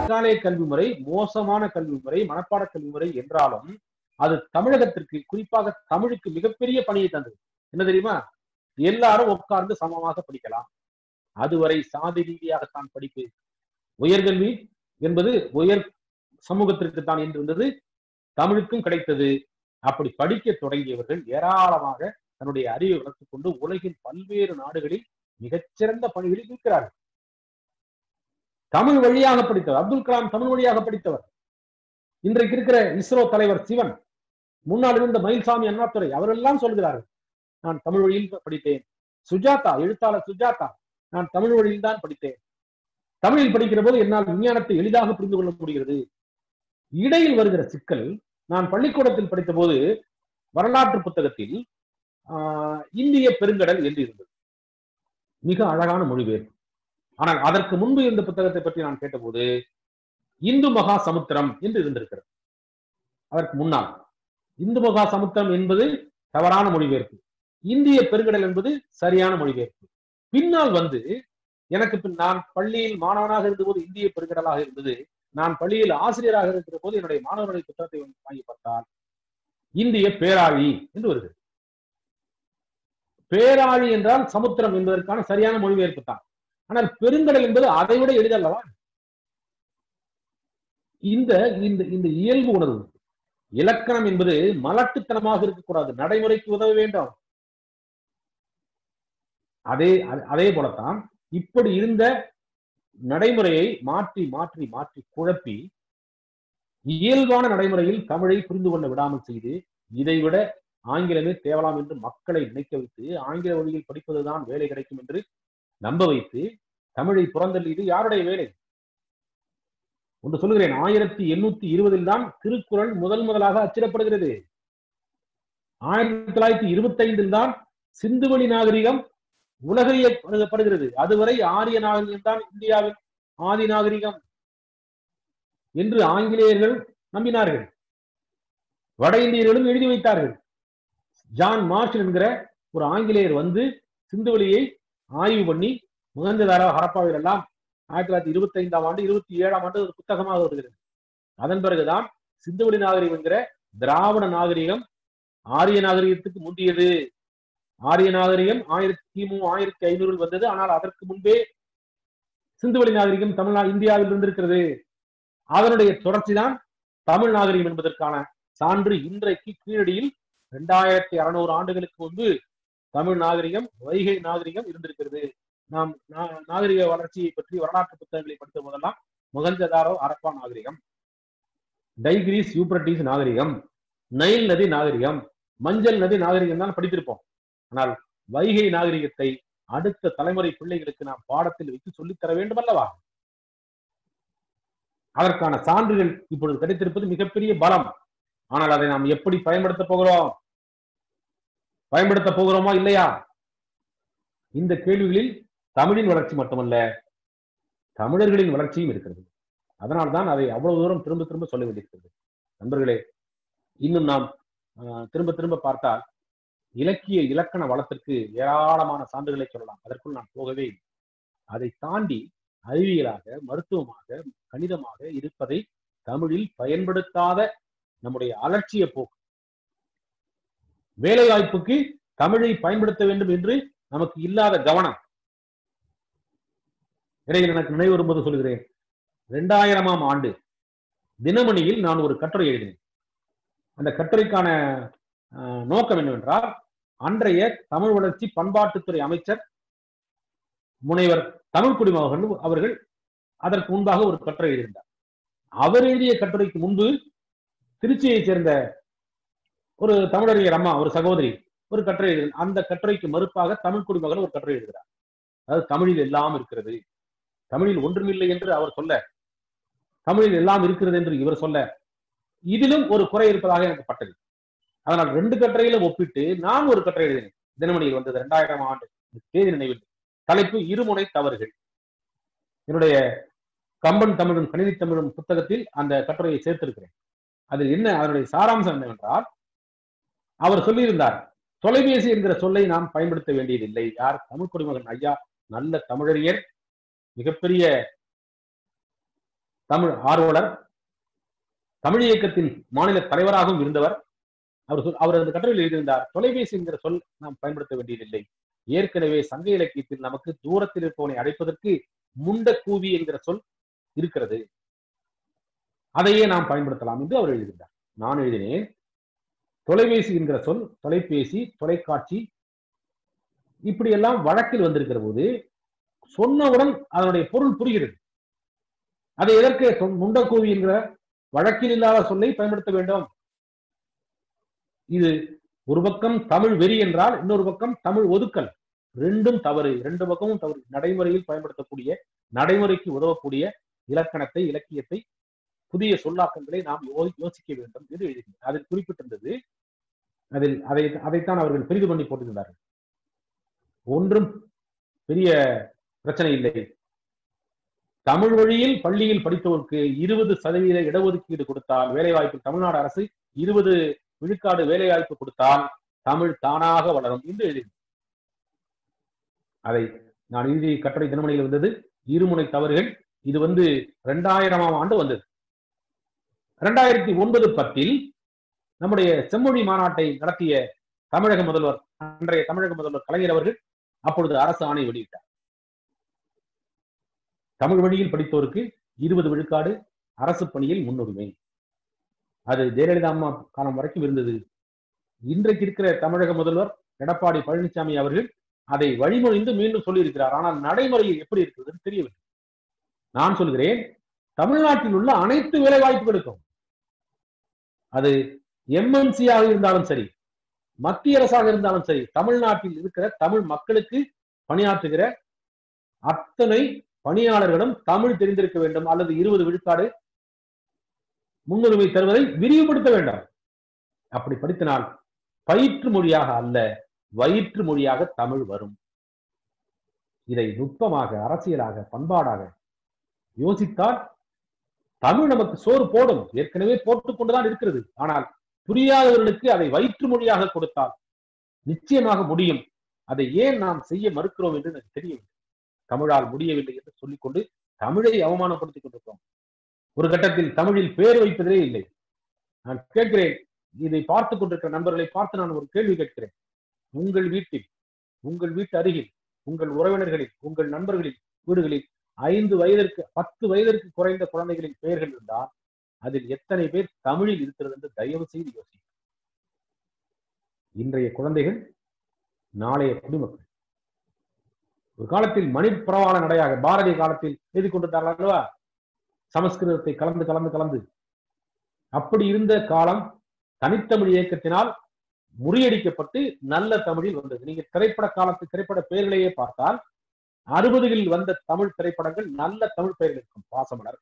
இளங்காலை கல்வி முறை மோசமான கல்வி முறை, மனப்பாட கல்வி முறை என்றாலும் அது தமிழகத்திற்கு, குறிப்பாக தமிழுக்கு மிகப்பெரிய பணியை தந்தது. என்ன தெரியுமா? எல்லாரும் உட்கார்ந்து சமமாக படிக்கலாம். அதுவரை சாதி ரீதியாகத்தான் படிப்பு. உயர்கல்வி என்பது உயர் சமூகத்திற்கு தான் என்று இருந்தது. தமிழுக்கும் கிடைத்தது. அப்படி படிக்க தொடங்கியவர்கள் ஏராளமாக தன்னுடைய அறிவை வளர்த்துக் கொண்டு உலகின் பல்வேறு நாடுகளில் மிகச்சிறந்த பணிகளில் இருக்கிறார்கள். தமிழ் வழியாக படித்தவர் அப்துல் கலாம் தமிழ் வழியாக படித்தவர். இன்றைக்கு இருக்கிற இஸ்ரோ தலைவர் சிவன், முன்னால் இருந்த மயில்சாமி அண்ணாதுரை அவரெல்லாம் சொல்கிறார்கள், நான் தமிழ் வழியில் படித்தேன். சுஜாதா, எழுத்தாளர் சுஜாதா, நான் தமிழ் வழியில் தான் படித்தேன். தமிழில் படிக்கிற போது என்னால் விஞ்ஞானத்தை எளிதாக புரிந்து கொள்ள முடிகிறது. இடையில் வருகிற சிக்கல், நான் பள்ளிக்கூடத்தில் படித்த போது வரலாற்று புத்தகத்தில் இந்திய பெருங்கடல் என்று இருந்தது. மிக அழகான மொழிபெயர்ப்பு. ஆனால் அதற்கு முன்பு இருந்த புத்தகத்தை பற்றி நான் கேட்டபோது இந்து மகா சமுத்திரம் என்று இருந்திருக்கிறது. அதற்கு முன்னால் இந்து மகா சமுத்திரம் என்பது தவறான மொழிபெயர்ப்பு, இந்திய பெருங்கடல் என்பது சரியான மொழிபெயர்ப்பு. பின்னால் வந்து எனக்கு நான் பள்ளியில் மாணவனாக இருந்தபோது இந்திய பெருங்கடலாக இருந்தது. நான் பள்ளியில் ஆசிரியராக இருக்கிற போது என்னுடைய மாணவர்களை புத்தகத்தை வாங்கி பார்த்தால் இந்திய பேராழி என்று வருகிறது. பேராழி என்றால் சமுத்திரம் என்பதற்கான சரியான மொழிபெயர்ப்பு தான். ஆனால் பெருங்கடல் என்பது அதை விட எளிதல்லவா? இந்த இந்த இயல்பு உணர்வு, இலக்கணம் என்பது மலட்டுத்தனமாக இருக்கக்கூடாது, நடைமுறைக்கு உதவ வேண்டும். அதே போலத்தான் இப்படி இருந்த நடைமுறையை மாற்றி மாற்றி மாற்றி குழப்பி இயல்பான நடைமுறையில் தமிழை புரிந்து கொள்ள விடாமல் செய்து, இதைவிட ஆங்கிலமே தேவலாம் என்று மக்களை நினைக்க வைத்து, ஆங்கில வழியில் படிப்பதுதான் வேலை கிடைக்கும் என்று நம்ப வைத்து தமிழை புறந்தள்ளியது யாருடைய வேலை? ஒன்று சொல்லுகிறேன், 1820 தான் திருக்குறள் முதலாக அச்சிடப்படுகிறது. 1925 தான் சிந்துவெளி நாகரிகம் உலகறியப்படுகிறது. அதுவரை ஆரிய நாகரிகம் தான் இந்தியாவின் ஆதி நாகரிகம் என்று ஆங்கிலேயர்கள் நம்பினார்கள். வட இந்தியர்களும் எழுதி வைத்தார்கள். ஜான் மார்ஷல் என்கிற ஒரு ஆங்கிலேயர் வந்து சிந்துவெளியை ஆய்வு பண்ணி முகஞ்சதாரா ஹரப்பாவில் எல்லாம் 1925ஆம் ஆண்டு 27ஆம் ஆண்டு ஒரு புத்தகமாக வருகிறது. அதன் பிறகுதான் சிந்துவெளி நாகரிகம் என்கிற திராவிட நாகரிகம் ஆரிய நாகரிகத்துக்கு முந்தியது. ஆரிய நாகரிகம் கிமு 1500 வந்தது. ஆனால் அதற்கு முன்பே சிந்துவெளி நாகரிகம் இந்தியாவில் இருந்திருக்கிறது. அதனுடைய தொடர்ச்சி தான் தமிழ் நாகரிகம் என்பதற்கான சான்று இன்றைக்கு கீழடியில் 2600 ஆண்டுகளுக்கு முன்பு தமிழ் நாகரிகம், வைகை நாகரிகம் இருந்திருக்கிறது. நாம் நாகரிக வளர்ச்சியை பற்றி வரலாற்று புத்தகங்களை படித்த போதெல்லாம் மொகஞ்சதாரோ ஹரப்பா நாகரிகம், டைகிரிஸ் யூப்ரட்டிஸ் நாகரிகம், நைல் நதி நாகரிகம், மஞ்சள் நதி நாகரிகம் தான் படித்திருப்போம். ஆனால் வைகை நாகரிகத்தை அடுத்த தலைமுறை பிள்ளைகளுக்கு நாம் பாடத்தில் வைத்து சொல்லித்தர வேண்டும் அல்லவா? அதற்கான சான்றுகள் இப்பொழுது கிடைத்திருப்பது மிகப்பெரிய பலம். ஆனால் அதை நாம் எப்படி பயன்படுத்த போகிறோமா இல்லையா? இந்த கேள்விகளில் தமிழின் வளர்ச்சி மட்டுமல்ல, தமிழர்களின் வளர்ச்சியும் இருக்கிறது. அதனால்தான் அதை அவ்வளவு தூரம் திரும்ப திரும்ப சொல்ல வேண்டியிருக்கிறது. நண்பர்களே, இன்னும் நாம் திரும்ப திரும்ப பார்த்தால் இலக்கிய இலக்கண வளத்திற்கு ஏராளமான சான்றுகளை சொல்லலாம். அதற்குள் நான் போகவே இல்லை. அதை தாண்டி அறிவியலாக, மருத்துவமாக, கணிதமாக இருப்பதை தமிழில் பயன்படுத்தாத நம்முடைய அலட்சிய போக்கு, வேலை வாய்ப்புக்கு தமிழை பயன்படுத்த வேண்டும் என்று நமக்கு இல்லாத கவனம். இடையில் எனக்கு நினைவு வரும்போது சொல்கிறேன், 2000ஆம் ஆண்டு தினமணியில் நான் ஒரு கட்டுரை எழுதினேன். அந்த கட்டுரைக்கான நோக்கம் என்னவென்றால், அன்றைய தமிழ் வளர்ச்சி பண்பாட்டுத்துறை அமைச்சர் முனைவர் தமிழ் குடிமகன் அவர்கள் அதற்கு முன்பாக ஒரு கட்டுரை எழுதியிருந்தார். அவர் எழுதிய கட்டுரைக்கு முன்பு திருச்சியை சேர்ந்த ஒரு தமிழறிஞர் அம்மா, ஒரு சகோதரி ஒரு கட்டுரை எழுதி, அந்த கட்டுரைக்கு மறுப்பாக தமிழ் குடிமகன் ஒரு கட்டுரை எழுதுகிறார். அதாவது தமிழில் எல்லாம் இருக்கிறது, தமிழில் ஒன்றுமில்லை என்று அவர் சொல்ல, தமிழில் எல்லாம் இருக்கிறது என்று இவர் சொல்ல, இதிலும் ஒரு குறை இருப்பதாக எனக்கு பட்டது. அதனால் 2 கட்டுரையில ஒப்பிட்டு நான் ஒரு கட்டுரை எழுதினேன். தினமணியில் வந்தது 2000ஆம் ஆண்டு, தேதி நினைவில். தலைப்பு இருமுனை தவறுகள். என்னுடைய கம்பன் தமிழும் கணினி தமிழும் புத்தகத்தில் அந்த கட்டுரையை சேர்த்திருக்கிறேன். அதில் என்ன அதனுடைய சாராம்சம் என்னவென்றால், அவர் சொல்லியிருந்தார், தொலைபேசி என்கிற சொல்லை நாம் பயன்படுத்த வேண்டியதில்லை. யார்? தமிழ் குடிமகன் ஐயா, நல்ல தமிழறிஞர், மிகப்பெரிய தமிழ் ஆர்வலர், தமிழ் இயக்கத்தின் மாநில தலைவராகவும் இருந்தவர். அவர் அந்த கட்டுரையில் எழுதியிருந்தார், தொலைபேசி என்கிற சொல் நாம் பயன்படுத்த வேண்டியதில்லை. ஏற்கனவே சங்க இலக்கியத்தில் நமக்கு தூரத்தில் இருப்பவனை அழைப்பதற்கு முண்டக்கூவி என்கிற சொல் இருக்கிறது, அதையே நாம் பயன்படுத்தலாம் என்று அவர் எழுதியிருந்தார். நான் எழுதினேன், தொலைபேசி என்கிற சொல் தொலைபேசி, தொலைக்காட்சி இப்படி எல்லாம் வழக்கில் வந்திருக்கிற போது சொன்னவுடன் அதனுடைய பொருள் புரிகிறது. அதை எதற்கு முண்டக்கூவி என்கிற வழக்கில் இல்லாத சொல்லை பயன்படுத்த வேண்டும்? இது ஒரு பக்கம் தமிழ் வெறி என்றால் இன்னொரு பக்கம் தமிழ் ஒதுக்கல். ரெண்டும் தவறு, ரெண்டு பக்கமும் தவறு. நடைமுறையில் பயன்படுத்தக்கூடிய, நடைமுறைக்கு உதவக்கூடிய இலக்கணத்தை, இலக்கியத்தை, புதிய சொல்லாக்கங்களை நாம் யோசிக்க வேண்டும் என்று எழுதினார். அதில் குறிப்பிட்டிருந்தது, அதைத்தான் அவர்கள் பெரிது பண்ணி போட்டிருந்தார்கள். ஒன்றும் பெரிய பிரச்சனை இல்லை. தமிழ் வழியில் பள்ளியில் படித்தவருக்கு 20% இடஒதுக்கீடு கொடுத்தால் வேலைவாய்ப்பு, தமிழ்நாடு அரசு 20 விழுக்காடு வேலைவாய்ப்பு கொடுத்தால் தமிழ் தானாக வளரும் என்று எழுதினார். அதை நான் எழுதிய கட்டுரை தினமணியில் வந்தது. இருமுனை தவறுகள். இது 2000ஆம் ஆண்டு வந்தது. 2009-10 நம்முடைய செம்மொழி மாநாட்டை நடத்திய தமிழக முதல்வர், அன்றைய தமிழக முதல்வர் கலைஞர் அவர்கள் அப்பொழுது அரசு ஆணை வெளியிட்டார். தமிழ் வழியில் படித்தோருக்கு 20 விழுக்காடு அரசு பணியில் முன்னுரிமை. அது ஜெயலலிதா அம்மா காலம் வரைக்கும் இருந்தது. இன்றைக்கு இருக்கிற தமிழக முதல்வர் எடப்பாடி பழனிசாமி அவர்கள் அதை வழிமொழிந்து மீண்டும் சொல்லியிருக்கிறார். ஆனால் நடைமுறையில் எப்படி இருக்கிறது தெரியவில்லை. நான் சொல்கிறேன், தமிழ்நாட்டில் உள்ள அனைத்து வேலை வாய்ப்புகளுக்கும், அது எம்என்சியாக இருந்தாலும் சரி, மத்திய அரசாக இருந்தாலும் சரி, தமிழ்நாட்டில் இருக்கிற தமிழ் மக்களுக்கு பணியாற்றுகிற அத்தனை பணியாளர்களும் தமிழ் தெரிந்திருக்க வேண்டும். அல்லது 20 விழுக்காடு முன்னுரிமை தருவதை விரிவுபடுத்த வேண்டாம். அப்படி படித்தினால் பயிற்று மொழியாக அல்ல, வயிற்று மொழியாக தமிழ் வரும். இதை நுட்பமாக, அரசியலாக, பண்பாடாக யோசித்தால் தமிழ் நமக்கு சோறு போடும், ஏற்கனவே போட்டுக் கொண்டுதான் இருக்கிறது. ஆனால் புரியாதவர்களுக்கு அதை வயிற்று மொழியாக கொடுத்தால் நிச்சயமாக முடியும். அதை ஏன் நாம் செய்ய மறுக்கிறோம் என்று எனக்கு தெரியவில்லை. தமிழால் முடியவில்லை என்று சொல்லிக்கொண்டு தமிழை அவமானப்படுத்திக் கொண்டிருக்கிறோம். ஒரு கட்டத்தில் தமிழில் பேர் வைப்பதே இல்லை. நான் கேட்கிறேன், இதை பார்த்துக் கொண்டிருக்கிற நண்பர்களை பார்த்து நான் ஒரு கேள்வி கேட்கிறேன். உங்கள் வீட்டில், உங்கள் வீட்டு அருகில், உங்கள் உறவினர்களில், உங்கள் நண்பர்களில் வீடுகளில் 5 வயதிற்கு 10 வயதிற்கு குறைந்த குழந்தைகளின் பெயர்கள் இருந்தால் அதில் எத்தனை பேர் தமிழில் இருக்கிறது என்று தயவு செய்து யோசிக்க. இன்றைய குழந்தைகள் நாளைய குடிமக்கள். ஒரு காலத்தில் மணிப்பிரவாள நடையாக பாரதிய காலத்தில் எழுதி கொண்டிருந்தார்கள் அல்லவா, சமஸ்கிருதத்தை கலந்து கலந்து கலந்து. அப்படி இருந்த காலம் தனித்தமிழ் இயக்கத்தினால் முறியடிக்கப்பட்டு நல்ல தமிழில் வந்தது. நீங்க திரைப்பட காலத்து திரைப்பட பெயர்களையே பார்த்தால் 60களில் வந்த தமிழ் திரைப்படங்கள் நல்ல தமிழ் பெயர்கள் இருக்கும். பாசமலர்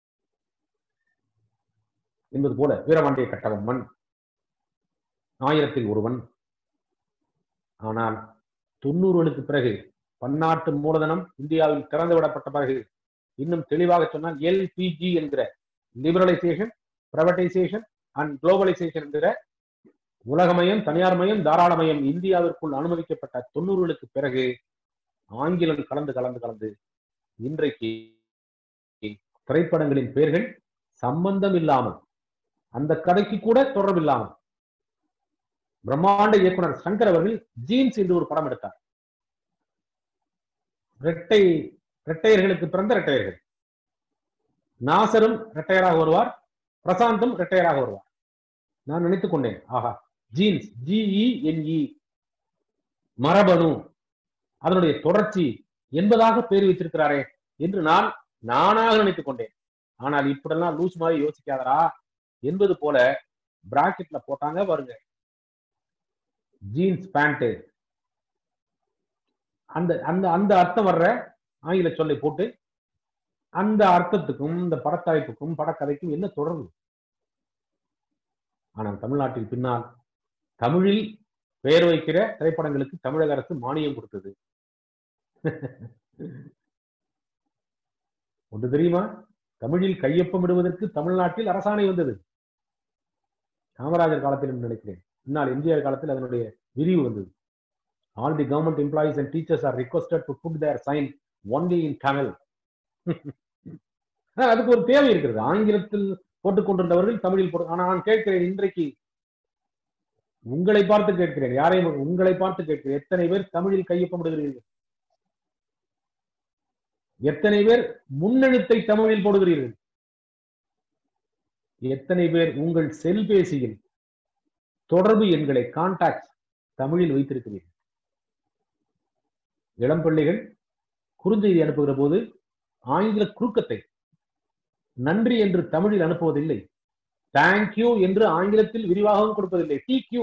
என்பது போல, வீரபாண்டிய கட்டபொம்மன், 1000ல் ஒருவன். ஆனால் 90களுக்கு பிறகு பன்னாட்டு மூலதனம் இந்தியாவில் திறந்து விடப்பட்ட பிறகு, இன்னும் தெளிவாக சொன்னால் எல்பிஜி என்கிற லிபரலைசேஷன், பிரைவேடைசேஷன் அண்ட் குளோபலைசேஷன் என்கிற உலகமயம், தனியார்மயம், தாராளமயம் இந்தியாவிற்குள் அனுமதிக்கப்பட்ட 90களுக்கு பிறகு ஆங்கிலம் கலந்து கலந்து கலந்து இன்றைக்கு திரைப்படங்களின் பெயர்கள் சம்பந்தம் இல்லாமல், அந்த கதைக்கு கூட தொடர்பில்லாமல், பிரம்மாண்ட இயக்குனர் சங்கர் அவர்கள் ஜீன்ஸ் என்று ஒரு படம் எடுத்தார். இரட்டையர்களுக்கு பிறந்த இரட்டையர்கள். நாசரும் இரட்டையராக வருவார், பிரசாந்தும் இரட்டையராக வருவார். நான் நினைத்துக் கொண்டேன், ஆஹா, ஜீன்ஸ், GENE, மரபணு, அதனுடைய தொடர்ச்சி என்பதாக பேர் வைத்திருக்கிறாரே என்று நானாக நினைத்துக் கொண்டேன். ஆனால் இப்படிலாம் லூஸ் மாதிரி யோசிக்காதரா என்பது போல பிராக்கெட்ல போட்டாங்க பாருங்க, ஜீன்ஸ் பேண்ட். அந்த அந்த அந்த அர்த்தம் வர்ற ஆங்கில சொல்லை போட்டு அந்த அர்த்தத்துக்கும் இந்த படத்தலைப்புக்கும் படக்கதைக்கும் என்ன தொடர்பு? ஆனால் தமிழ்நாட்டில் பின்னால் தமிழில் பெயர் வைக்கிற திரைப்படங்களுக்கு தமிழக அரசு மானியம் கொடுத்தது. ஒன்று தெரியுமா? தமிழில் கையொப்பம் இடுவதற்கு தமிழ்நாட்டில் அரசாணை வந்தது. காமராஜர் காலத்தில் என்று நினைக்கிறேன். முன்னால் எம்ஜிஆர் காலத்தில் அதனுடைய விரிவு வந்தது. All the government employees and teachers are requested to put their sign only in Tamil. அதுக்கு ஒரு தேவை இருக்கிறது. ஆங்கிலத்தில் போட்டுக் கொண்டிருந்தவர்கள் தமிழில் போட்டு. ஆனா நான் கேட்கிறேன், இன்றைக்கு உங்களை பார்த்து கேட்கிறேன், யாரையும் உங்களை பார்த்து கேட்கிறேன், எத்தனை பேர் தமிழில் கையொப்பமிடுகிறீர்கள்? எத்தனை பேர் முன்னெழுத்தை தமிழில் போடுகிறீர்கள்? எத்தனை பேர் உங்கள் செல்பேசியில் தொடர்பு எண்களை கான்டாக்ட் தமிழில் வைத்திருக்கிறீர்கள்? இளம் பிள்ளைகள் குறுஞ்செய்தி அனுப்புகிற போது ஆங்கில குறுக்கத்தை நன்றி என்று தமிழில் அனுப்புவதில்லை. தேங்க்யூ என்று ஆங்கிலத்தில் விரிவாகவும் கொடுப்பதில்லை. டிக்யூ,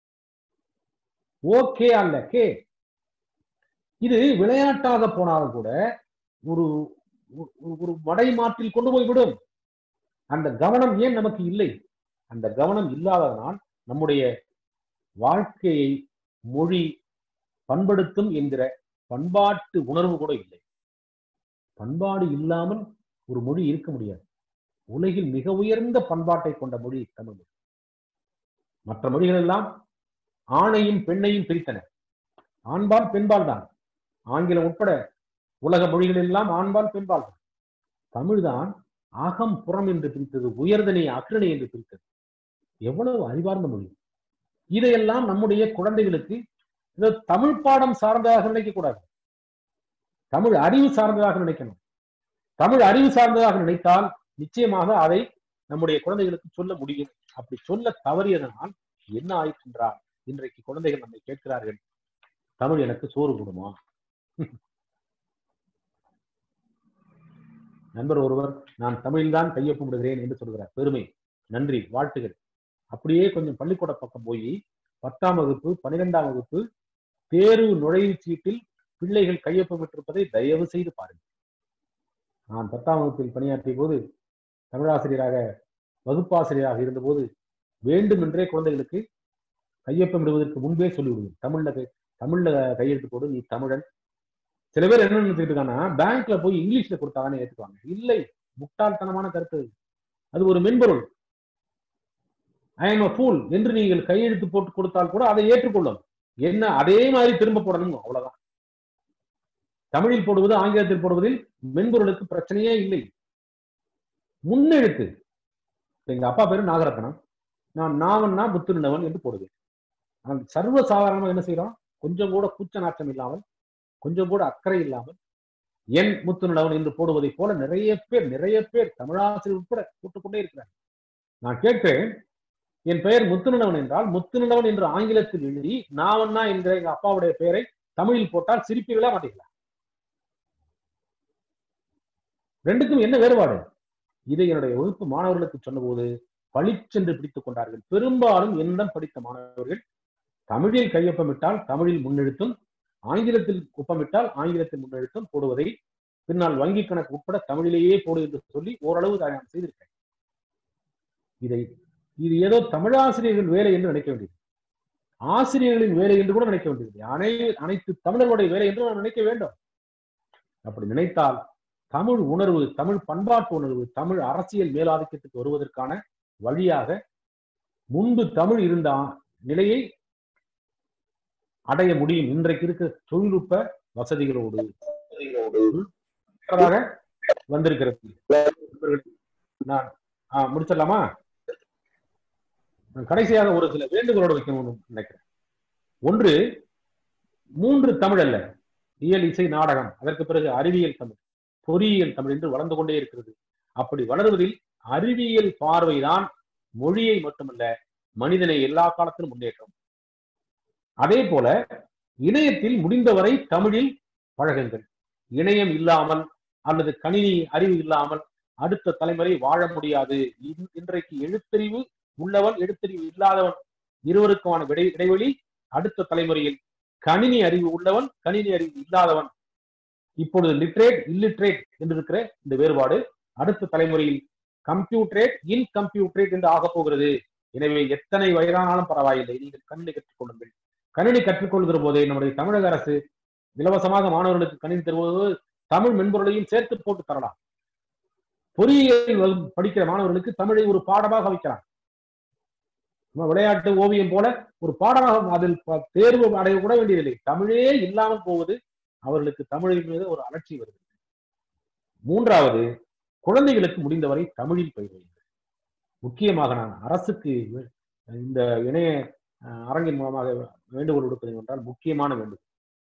ஓகே அல்ல கே. இது விளையாட்டாக போனாலும் கூட ஒரு ஒரு வடை மாற்றில் கொண்டு போய்விடும். அந்த கவனம் ஏன் நமக்கு இல்லை? அந்த கவனம் இல்லாததனால் நம்முடைய வாழ்க்கையை மொழி பண்படுத்தும் என்கிற பண்பாட்டு உணர்வு கூட இல்லை. பண்பாடு இல்லாமல் ஒரு மொழி இருக்க முடியாது. உலகில் மிக உயர்ந்த பண்பாட்டை கொண்ட மொழி தமிழ் மொழி. மற்ற மொழிகள் எல்லாம் ஆணையும் பெண்ணையும் பிரித்தன. ஆண்பால் பெண்பால் தான். ஆங்கிலம் உட்பட உலக மொழிகள் எல்லாம் ஆண்பால் பெண்பால் தான். தமிழ்தான் அகம் புறம் என்று பிரித்தது, உயர்தனை அக்ரணி என்று பிரித்தது. எவ்வளவு அறிவார்ந்த மொழி! இதையெல்லாம் நம்முடைய குழந்தைகளுக்கு தமிழ் பாடம் சார்ந்ததாக நினைக்க கூடாது. தமிழ் அறிவு சார்ந்ததாக நினைக்கணும். தமிழ் அறிவு சார்ந்ததாக நினைத்தால் நிச்சயமாக அதை நம்முடைய குழந்தைகளுக்கு சொல்ல முடியும். அப்படி சொல்ல தவறியதனால் என்ன ஆயிற்றால் இன்றைக்கு குழந்தைகள் நம்மை கேட்கிறார்கள், தமிழ் எனக்கு சோறு கொடுமா? நண்பர் ஒருவர் நான் தமிழில்தான் கையொப்பமிடுகிறேன் என்று சொல்கிறார். பெருமை, நன்றி, வாழ்த்துகள். அப்படியே கொஞ்சம் பள்ளிக்கூட பக்கம் போய் 10ஆம் வகுப்பு 12ஆம் வகுப்பு தேர்வு நுழைவுச் சீட்டில் பிள்ளைகள் கையொப்பமிட்டிருப்பதை தயவு செய்து பாருங்கள். நான் 10ஆம் வகுப்பில் பணியாற்றிய போது, தமிழாசிரியராக வகுப்பாசிரியராக இருந்தபோது வேண்டுமென்றே குழந்தைகளுக்கு கையொப்பமிடுவதற்கு முன்பே சொல்லிவிடுவேன், தமிழ்ல கையெழுத்து போடு, நீ தமிழன். சில பேர் என்ன நினைச்சுட்டு இருக்காங்கன்னா, பேங்க்ல போய் இங்கிலீஷ்ல கொடுத்தாங்கன்னு ஏற்றுக்குவாங்க. இல்லை, முட்டாள்தனமான கருத்து. அது ஒரு மென்பொருள். ஐ எம் a fool என்று நீங்கள் கையெழுத்து போட்டு கொடுத்தால் கூட அதை ஏற்றுக்கொள்ளும். என்ன அதே மாதிரி திரும்ப போடணும், அவ்வளவுதான். தமிழில் போடுவது ஆங்கிலத்தில் போடுவதில் மென்பொருளுக்கு பிரச்சனையே இல்லை. முன்னெழுத்து. எங்க அப்பா பேரு நாகரத்னம், நான் நாவன்னா புத்துணவன் என்று போடுவேன். ஆனால் சர்வ சாதாரணமா என்ன செய்யறோம், கொஞ்சம் கூட கூச்ச நாட்டம் இல்லாமல், கொஞ்சம் கூட அக்கறை இல்லாமல் என் முத்துநிலவன் என்று போடுவதை போல நிறைய பேர் தமிழாசிரியர் உட்பட போட்டுக்கொண்டே இருக்கிறார். நான் கேட்கிறேன், என் பெயர் முத்துநிலவன் என்றால் முத்துநிலவன் என்று ஆங்கிலத்தில் எழுதி நாவண்ணா என்ற எங்க அப்பாவுடைய பெயரை தமிழில் போட்டால் சிரிப்பீர்களா மாட்டீங்களா? ரெண்டுக்கும் என்ன வேறுபாடு? இதை என்னுடைய வகுப்பு மாணவர்களுக்கு சொன்னபோது பளிச்சென்று பிடித்துக் கொண்டார்கள். பெரும்பாலும் என்னிடம் படித்த மாணவர்கள் தமிழில் கையொப்பமிட்டால் தமிழில் முன்னெழுத்தும், ஆங்கிலத்தில் ஒப்பமிட்டால் ஆங்கிலத்தில் முன்னெழுத்தும் போடுவதை பின்னால் வங்கி கணக்கு உட்பட தமிழிலேயே போடு என்று சொல்லி ஓரளவு நான் செய்திருக்கேன். இது ஏதோ தமிழாசிரியர்கள் வேலை என்று நினைக்க வேண்டியது, ஆசிரியர்களின் வேலை என்று கூட நினைக்க வேண்டியது, அனைத்து தமிழர்களுடைய வேலை என்று நான் நினைக்க வேண்டும். அப்படி நினைத்தால் தமிழ் உணர்வு, தமிழ் பண்பாட்டு உணர்வு, தமிழ் அரசியல் மேலாதிக்கத்துக்கு வருவதற்கான வழியாக முன்பு தமிழ் இருந்த நிலையை அடைய முடியும். இன்றைக்கு இருக்க தொழில்நுட்ப வசதிகளோடு வந்திருக்கிறது. நான் முடிச்சிடலாமா? கடைசியாக ஒரு சில வேண்டுகோளோடு வைக்கணும்னு நினைக்கிறேன். ஒன்று, 3 தமிழ் அல்ல, இயல், இசை, நாடகம், அதற்கு பிறகு அறிவியல் தமிழ், பொறியியல் தமிழ் என்று வளர்ந்து கொண்டே இருக்கிறது. அப்படி வளர்வதில் அறிவியல் பார்வைதான் மொழியை மட்டுமல்ல மனிதனை எல்லா காலத்திலும் முன்னேற்றும். அதே போல இணையத்தில் முடிந்தவரை தமிழில் பழகுங்கள். இணையம் இல்லாமல் அல்லது கணினி அறிவு இல்லாமல் அடுத்த தலைமுறை வாழ முடியாது. இன்றைக்கு எழுத்தறிவு உள்ளவன் எழுத்தறிவு இல்லாதவன் இருவருக்குமான இடைவெளி அடுத்த தலைமுறையில் கணினி அறிவு உள்ளவன் கணினி அறிவு இல்லாதவன், இப்பொழுது லிட்ரேட் இல்லிட்ரேட் என்று இருக்கிற இந்த வேறுபாடு அடுத்த தலைமுறையில் கம்ப்யூட்டரேட் இன்கம்ப்யூட்டரேட் என்று ஆக போகிறது. எனவே எத்தனை வயதானாலும் பரவாயில்லை, நீங்கள் கணினி கற்றுக்கொள்ளுங்கள். கணினி கற்றுக்கொள்கிற போதே நம்முடைய தமிழக அரசு இலவசமாக மாணவர்களுக்கு கணினி தருவது தமிழ் மென்பொருளையும் சேர்த்து போட்டு தரலாம். பொறியியல் படிக்கிற மாணவர்களுக்கு தமிழை ஒரு பாடமாக வைக்கலாம். விளையாட்டு ஓவியம் போல ஒரு பாடமாக, அதில் தேர்வு அடைய கூட வேண்டியதில்லை. தமிழே இல்லாமல் போவது அவர்களுக்கு தமிழின் மீது ஒரு அலட்சி வருகிறது. மூன்றாவது, குழந்தைகளுக்கு முடிந்தவரை தமிழில் பயிர் வையுங்கள். முக்கியமாக நான் அரசுக்கு இந்த இணைய அரங்கின் மூலமாக வேண்டுகோள் விடுப்பது என்றால், முக்கியமான வேண்டுகோள்,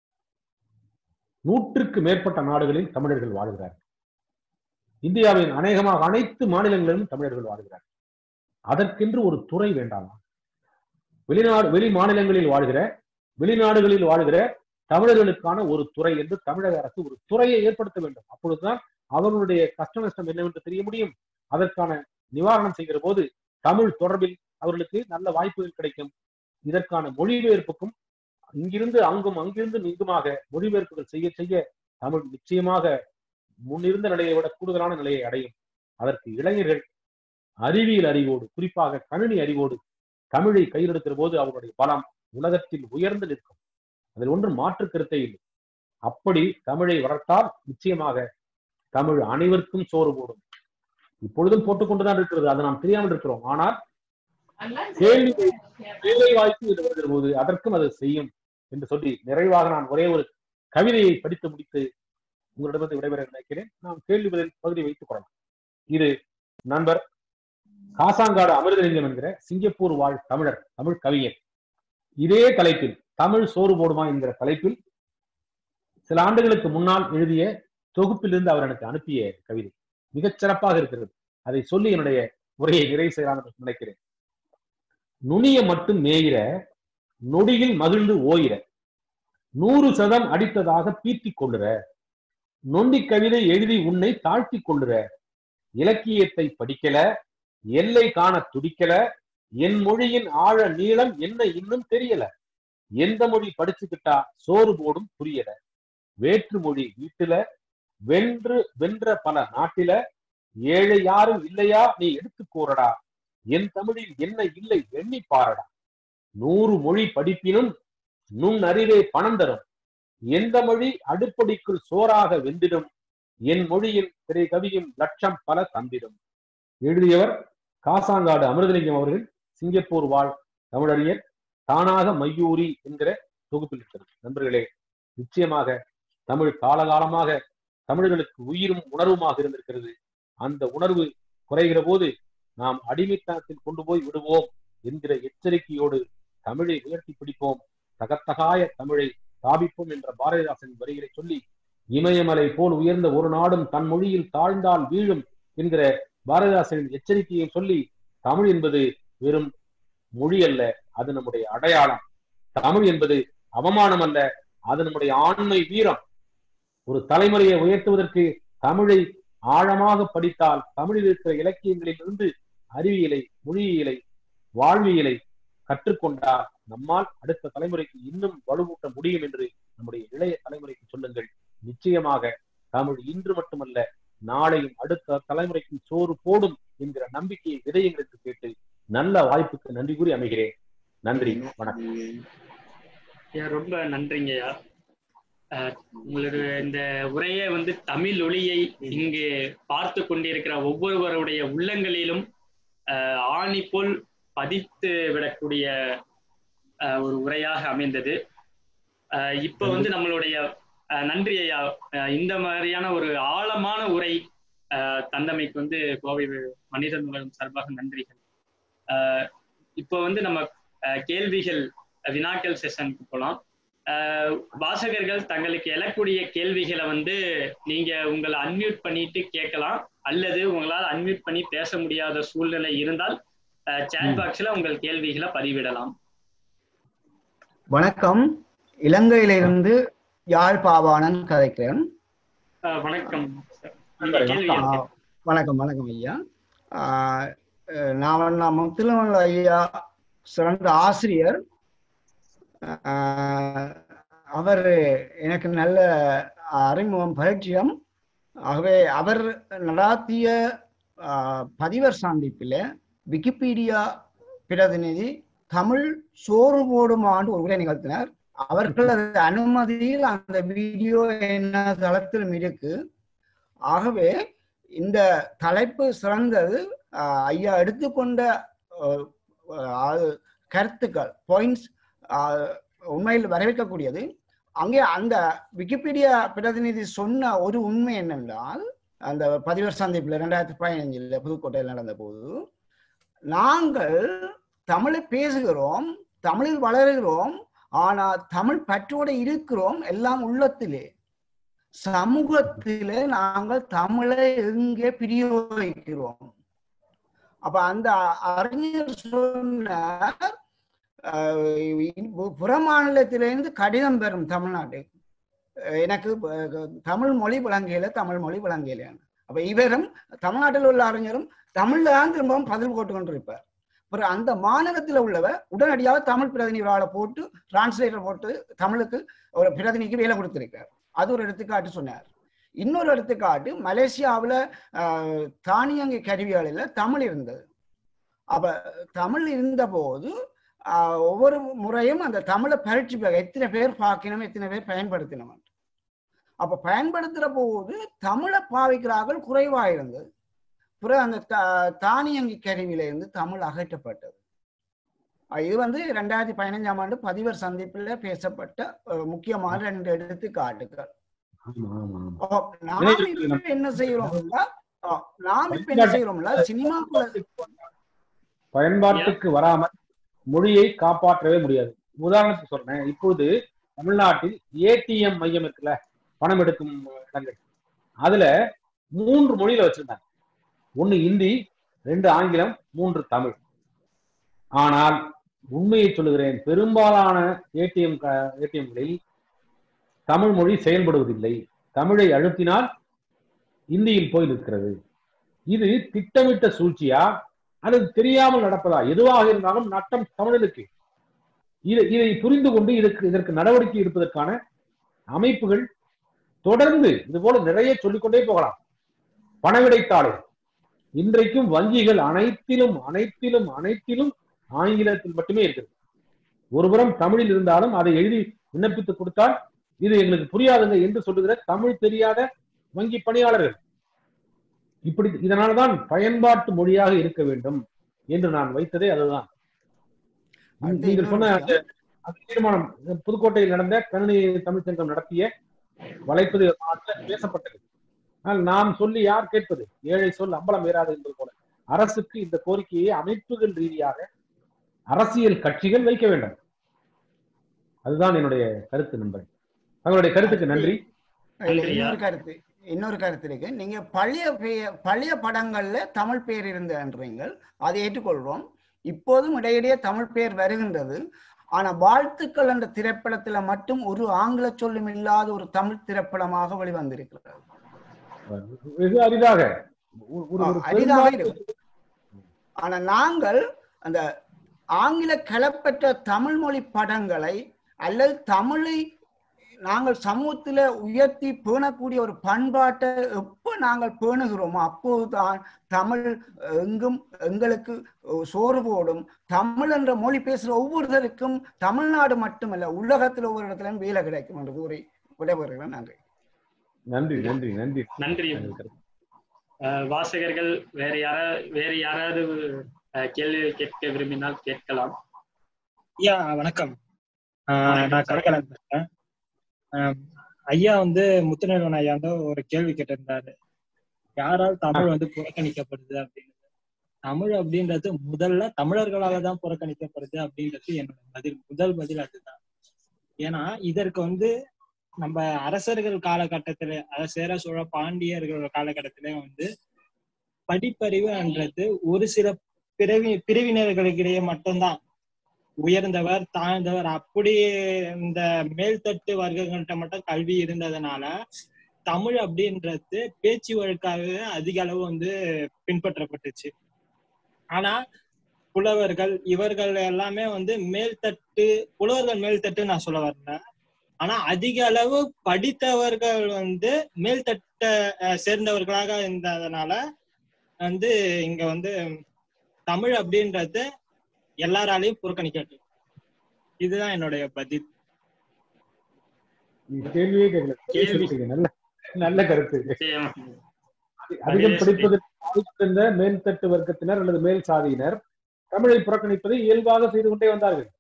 100க்கு மேற்பட்ட நாடுகளில் தமிழர்கள் வாழ்கிறார்கள். இந்தியாவின் அநேகமாக அனைத்து மாநிலங்களிலும் தமிழர்கள் வாழ்கிறார்கள். அதற்கென்று ஒரு துறை வேண்டாமா? வெளி மாநிலங்களில் வாழ்கிற, வெளிநாடுகளில் வாழ்கிற தமிழர்களுக்கான ஒரு துறை என்று தமிழக அரசு ஒரு துறையை ஏற்படுத்த வேண்டும். அப்பொழுதுதான் அவர்களுடைய கஷ்ட நஷ்டம் என்னவென்று தெரிய முடியும். அதற்கான நிவாரணம் செய்கிற போது தமிழ் தொடர்பில் அவர்களுக்கு நல்ல வாய்ப்புகள் கிடைக்கும். இதற்கான மொழிபெயர்ப்புக்கும் இங்கிருந்து அங்கும் அங்கிருந்து இங்குமாக மொழிபெயர்ப்புகள் செய்ய செய்ய தமிழ் நிச்சயமாக முன்னிருந்த நிலையை விட கூடுதலான நிலையை அடையும். அதற்கு இளைஞர்கள் அறிவியல் அறிவோடு, குறிப்பாக கணினி அறிவோடு தமிழை கையில் எடுக்கிற போது அவருடைய பலம் உலகத்தில் உயர்ந்து நிற்கும். அதில் ஒன்றும் மாற்று கருத்தை இல்லை. அப்படி தமிழை வளர்த்தால் நிச்சயமாக தமிழ் அனைவருக்கும் சோறு போடும். இப்பொழுதும் போட்டுக்கொண்டுதான் இருக்கிறது, அதை நாம் தெரியாமல் இருக்கிறோம். ஆனால் வேலை வாய்ப்பு என்று வருகிற போது அதற்கும் அது செய்யும் என்று சொல்லி நிறைவாக நான் ஒரே ஒரு கவிதையை படித்து முடித்து உங்களிடமிருந்து விடைபெற நினைக்கிறேன். நாம் கேள்வி பதில் பகுதி வைத்துக் கொள்ளலாம். இது நண்பர் காசாங்காடு அமிர்தலிங்கம் என்கிற சிங்கப்பூர் வாழ் தமிழர், தமிழ் கவிஞர், இதே தலைப்பில் தமிழ் சோறு போடுமா என்கிற தலைப்பில் சில ஆண்டுகளுக்கு முன்னால் எழுதிய தொகுப்பிலிருந்து அவர் எனக்கு அனுப்பிய கவிதை மிகச் சிறப்பாக இருக்கிறது. அதை சொல்லி என்னுடைய உரையை நிறைவு செய்யலாம் என்று நினைக்கிறேன். நுனிய மட்டும் மேயிற, நொடியில் மகிழ்ந்து ஓயிற, 100% அடித்ததாக பீத்திக் கொள்ளுற, நொண்டி கவிதை எழுதி உன்னை தாழ்த்தி கொள்ளுற, இலக்கியத்தை படிக்கல, எல்லை காண துடிக்கல, என் மொழியின் ஆழ நீளம் என்ன இன்னும் தெரியல, எந்த மொழி படிச்சுக்கிட்டா சோறு போடும் புரியல, வேற்று மொழி வீட்டுல வென்ற பல நாட்டில ஏழை யாரும் இல்லையா நீ எடுத்து கூறடா, என் தமிழில் என்ன இல்லை எண்ணி பாரடா, 100 மொழி படிப்பினும் நுண் அறிவே பணம் தரும், எந்த மொழி அடுப்படிக்குள் சோறாக வெந்திடும், என் மொழியின் திரை கவியும் லட்சம் பல தந்திடும். எழுதியவர் காசாங்காடு அமிர்தலிங்கம் அவர்கள், சிங்கப்பூர் வாழ் தமிழறிஞர், தானாக மையூரி என்கிற தொகுப்பில் இருக்கிறது. நண்பர்களே, நிச்சயமாக தமிழ் காலகாலமாக தமிழர்களுக்கு உயிரும் உணர்வுமாக இருந்திருக்கிறது. அந்த உணர்வு குறைகிற போது நாம் அடிமைத்தனத்தில் கொண்டு போய் விடுவோம் என்கிற எச்சரிக்கையோடு தமிழை உயர்த்தி பிடிப்போம், தகத்தகாய தமிழை தாபிப்போம் என்ற பாரதிதாசனின் வரிகளை சொல்லி, இமயமலை போல் உயர்ந்த ஒரு நாடும் தன் மொழியில் தாழ்ந்தால் வீழும் என்கிற பாரதிதாசனின் எச்சரிக்கையை சொல்லி, தமிழ் என்பது வெறும் மொழி அல்ல, அது நம்முடைய அடையாளம். தமிழ் என்பது அவமானம் அல்ல, அது நம்முடைய ஆண்மை வீரம். ஒரு தலைமுறையை உயர்த்துவதற்கு தமிழை ஆழமாக படித்தால், தமிழில் இருக்கிற இலக்கியங்களில் இருந்து அறிவியலை, மொழியியலை, வாழ்வியலை கற்றுக்கொண்டால் நம்மால் அடுத்த தலைமுறைக்கு இன்னும் வலுவூட்ட முடியும் என்று நம்முடைய இளைய தலைமுறைக்கு சொல்லுங்கள். நிச்சயமாக தமிழ் இன்று மட்டுமல்ல, நாளையும் அடுத்த தலைமுறைக்கு சோறு போடும் என்கிற நம்பிக்கையை விதையுங்கள் என்று கேட்டு நல்ல வாய்ப்புக்கு நன்றி கூறி அமைகிறேன். நன்றி, வணக்கம். ரொம்ப நன்றிங்கய்யா. உங்களுடைய இந்த உரையை தமிழ் ஒளியை இங்கு பார்த்து கொண்டிருக்கிற ஒவ்வொருவருடைய உள்ளங்களிலும் ஆணி போல் பதித்து விடக்கூடிய ஒரு உரையாக அமைந்தது. இப்ப நம்மளுடைய நன்றி ஐயா, இந்த மாதிரியான ஒரு ஆழமான உரை தந்தமைக்கு கோவை மனித நூலகம் சார்பாக நன்றிகள். இப்போ நம்ம கேள்விகள் வினாக்கள் செஷனுக்கு போலாம். வாசகர்கள் தங்களுக்கு எழக்கூடிய கேள்விகளை நீங்க உங்களை அன்மியூட் பண்ணிட்டு கேட்கலாம், அல்லது உங்களால் அன்மியூட் பண்ணி பேச முடியாத சூழ்நிலை இருந்தால் சாட் பாக்ஸ்ல உங்கள் கேள்விகளை பதிவிடலாம். வணக்கம், இலங்கையிலிருந்து யாழ்ப்பாணன் கதைக்கிறேன். வணக்கம். வணக்கம் வணக்கம் ஐயா. நான் முத்துலமன் ஐயா சிறந்த ஆசிரியர். அவர் எனக்கு நல்ல அறிமுகம், பரிச்சயம். ஆகவே அவர் நடாத்திய பதிவர் சந்திப்பில் விக்கிபீடியா பிரதிநிதி தமிழ் சோறு போடும் ஆண்டு ஒரு உரை நிகழ்த்தினார். அவர்களது அனுமதியில் அந்த வீடியோ என்ன தளத்திலும் இருக்கு. ஆகவே இந்த தலைப்பு சிறந்தது. ஐயா எடுத்துக்கொண்ட கருத்துக்கள், பாயிண்ட்ஸ் உண்மையில் வரவேற்கக்கூடியது. அங்கே அந்த விக்கிபீடியா பிரதிநிதி சொன்ன ஒரு உண்மை என்னென்றால், அந்த பதிவர் சந்திப்பில் 2015 புதுக்கோட்டையில் நடந்த போது, நாங்கள் தமிழை பேசுகிறோம், தமிழில் வளர்கிறோம், ஆனா தமிழ் பற்றோடு இருக்கிறோம், எல்லாம் உள்ளத்திலே. சமூகத்திலே நாங்கள் தமிழை எங்கே பிரயோகிக்கிறோம்? அப்ப அந்த அறிஞர் சொன்னார், புற மாநிலத்திலிருந்து கடிதம் பெறும் தமிழ்நாட்டுக்கு, எனக்கு தமிழ் மொழி விளங்கல, தமிழ் மொழி விளங்கல. அப்ப இவரும் தமிழ்நாட்டில் உள்ள அறிஞரும் தமிழ்ல தான் திரும்பவும் பதில் போட்டு கொண்டிருப்பார். அப்புறம் அந்த மாநிலத்தில் உள்ளவர் உடனடியாக தமிழ் பிரதிநிதிகளை போட்டு டிரான்ஸ்லேட்டர் போட்டு தமிழுக்கு ஒரு பிரதிநிதிக்கு வேலை கொடுத்திருக்கார். அது ஒரு எடுத்துக்காட்டு சொன்னார். இன்னொரு எடுத்துக்காட்டு, மலேசியாவில் தானியங்கி கருவிகளில் தமிழ் இருந்தது. அப்ப தமிழ் இருந்த போது ஒவ்வொரு முறையும் அந்த தமிழை பரீட்சை எத்தனை பேர் பார்க்கணும், எத்தனை பேர் பயன்படுத்தினோம். அப்ப பயன்படுத்துற போது தமிழை பாவிக்கிறார்கள் குறைவா இருந்தது. பிறகு அந்த தானியங்கி கருவியிலிருந்து தமிழ் அகற்றப்பட்டது. இது 2015 பதிவர் சந்திப்பில் பேசப்பட்ட முக்கியமான 2 எடுத்துக்காட்டுகள். நாம் இப்ப என்ன செய்யறோம்ல, சினிமா பயன்பாட்டுக்கு வராமல் மொழியை காப்பாற்றவே முடியாது. உதாரணத்துக்கு சொல்றேன், இப்போது தமிழ்நாட்டில் ஏடிஎம் மையம் இருக்குல்ல, பணம் எடுக்கும் இடங்கள், அதுல 3 மொழியில வச்சிருந்தாங்க. 1 ஹிந்தி, 2 ஆங்கிலம், 3 தமிழ். ஆனால் உண்மையை சொல்லுகிறேன், பெரும்பாலான ஏடிஎம்களில் தமிழ் மொழி செயல்படுவதில்லை. தமிழை அழுத்தினால் இந்தியில் போய் நிற்கிறது. இது திட்டமிட்ட சூழ்ச்சியா அல்லது தெரியாமல் நடப்பதா? எதுவாக இருந்தாலும் நட்டம் தமிழனுக்கு. இதை புரிந்து கொண்டு இதற்கு நடவடிக்கை எடுப்பதற்கான அமைப்புகள் தொடர்ந்து இது போல நிறைய சொல்லிக்கொண்டே போகலாம். பணவிடைத்தாளை இன்றைக்கும் வங்கிகள் அனைத்திலும் அனைத்திலும் அனைத்திலும் ஆங்கிலத்தில் மட்டுமே இருக்கிறது. ஒருபுறம் தமிழில் இருந்தாலும் அதை எழுதி விண்ணப்பித்து கொடுத்தால் இது எங்களுக்கு புரியாதுங்க என்று சொல்லுகிற தமிழ் தெரியாத வங்கி பணியாளர்கள். இப்படி இதனால்தான் பயன்பாட்டு மொழியாக இருக்க வேண்டும் என்று நான் வைத்ததே அதுதான். நீங்கள் சொன்ன அந்த தீர்மானம் புதுக்கோட்டையில் நடந்த கணினி தமிழ்ச்சங்கம் நடத்திய வலைப்பதிவு பேசப்பட்டது. ஆனால் நாம் சொல்லி யார் கேட்பது? ஏழை சொல் அம்பலம் ஏறாது என்பது போல அரசுக்கு இந்த கோரிக்கையை அமைப்புகள் ரீதியாக அரசியல் கட்சிகள் வைக்க வேண்டும். அதுதான் என்னுடைய கருத்து. நண்பர், தங்களுடைய கருத்துக்கு நன்றி. இன்னொரு கருத்து இருக்கு. நீங்க பழைய படங்கள்ல தமிழ் பேர் இருந்தீங்கள், அதை ஏற்றுக்கொள்றோம். இப்போதும் இடையிடையே தமிழ் பேர் வருகின்றது. ஆனா வாழ்த்துக்கள் என்ற திரைப்படத்துல மட்டும் ஒரு ஆங்கில சொல்லும் இல்லாத ஒரு தமிழ் திரைப்படமாக வெளிவந்திருக்கிறது. அரிதாக இருக்கு. ஆனா நாங்கள் அந்த ஆங்கில கலப்பற்ற தமிழ் மொழி படங்களை அல்லது தமிழை நாங்கள் சமூகத்துல உயர்த்தி பேணக்கூடிய ஒரு பண்பாட்டை எப்ப நாங்கள் பேணுகிறோமோ அப்போதுதான் தமிழ் எங்கும் எங்களுக்கு சோறு போடும். தமிழ் என்ற மொழி பேசுற ஒவ்வொருத்தருக்கும் தமிழ்நாடு மட்டுமல்ல உலகத்தில் ஒவ்வொரு இடத்திலும் வேலை கிடைக்கும் என்று கூறி விடைபெறுகிறேன். நன்றி. நன்றி நன்றி நன்றி நன்றி. வாசகர்கள் வேற யாராவது கேள்வி கேட்க விரும்பினால் கேட்கலாம். ஐயா வணக்கம். நான் கலக்கலன் பேசுறேன். ஐயா முத்துநேரன் ஐயா ஒரு கேள்வி கேட்டிருந்தாரு, யாரால் தமிழ் புறக்கணிக்கப்படுது அப்படின்னு. தமிழ் அப்படின்றது முதல்ல தமிழர்களால தான் புறக்கணிக்கப்படுது அப்படின்றது என்னோட முதல் பதில் அதுதான். ஏன்னா இதற்கு நம்ம அரசர்கள் காலகட்டத்துல, சேர சோழ பாண்டியர்கள் காலகட்டத்திலே படிப்பறிவுன்றது ஒரு சில பிரிவினர்களுக்கிடையே மட்டும்தான், உயர்ந்தவர் தாழ்ந்தவர் அப்படி இந்த மேல்தட்டு வர்க்கங்கள்கிட்ட மட்டும் கல்வி இருந்ததுனால தமிழ் அப்படின்றது பேச்சு வழக்காகவே அதிக அளவு பின்பற்றப்பட்டுச்சு. ஆனா புலவர்கள் இவர்கள் எல்லாமே மேல்தட்டு, புலவர்கள் மேல்தட்டு நான் சொல்ல வரல, ஆனா அதிக அளவு படித்தவர்கள் மேல்தட்ட சேர்ந்தவர்களாக இருந்ததுனால இங்க தமிழ் அப்படின்றது எல்லாராலையும் புறக்கணிக்க. இதுதான் என்னுடைய பதில். நல்ல கருத்து. அதிகம் படிப்பதற்கு மேல்தட்டு வர்க்கத்தினர் அல்லது மேல் சாதியினர் தமிழை புறக்கணிப்பதை இயல்பாக செய்து கொண்டே வந்தார்கள்.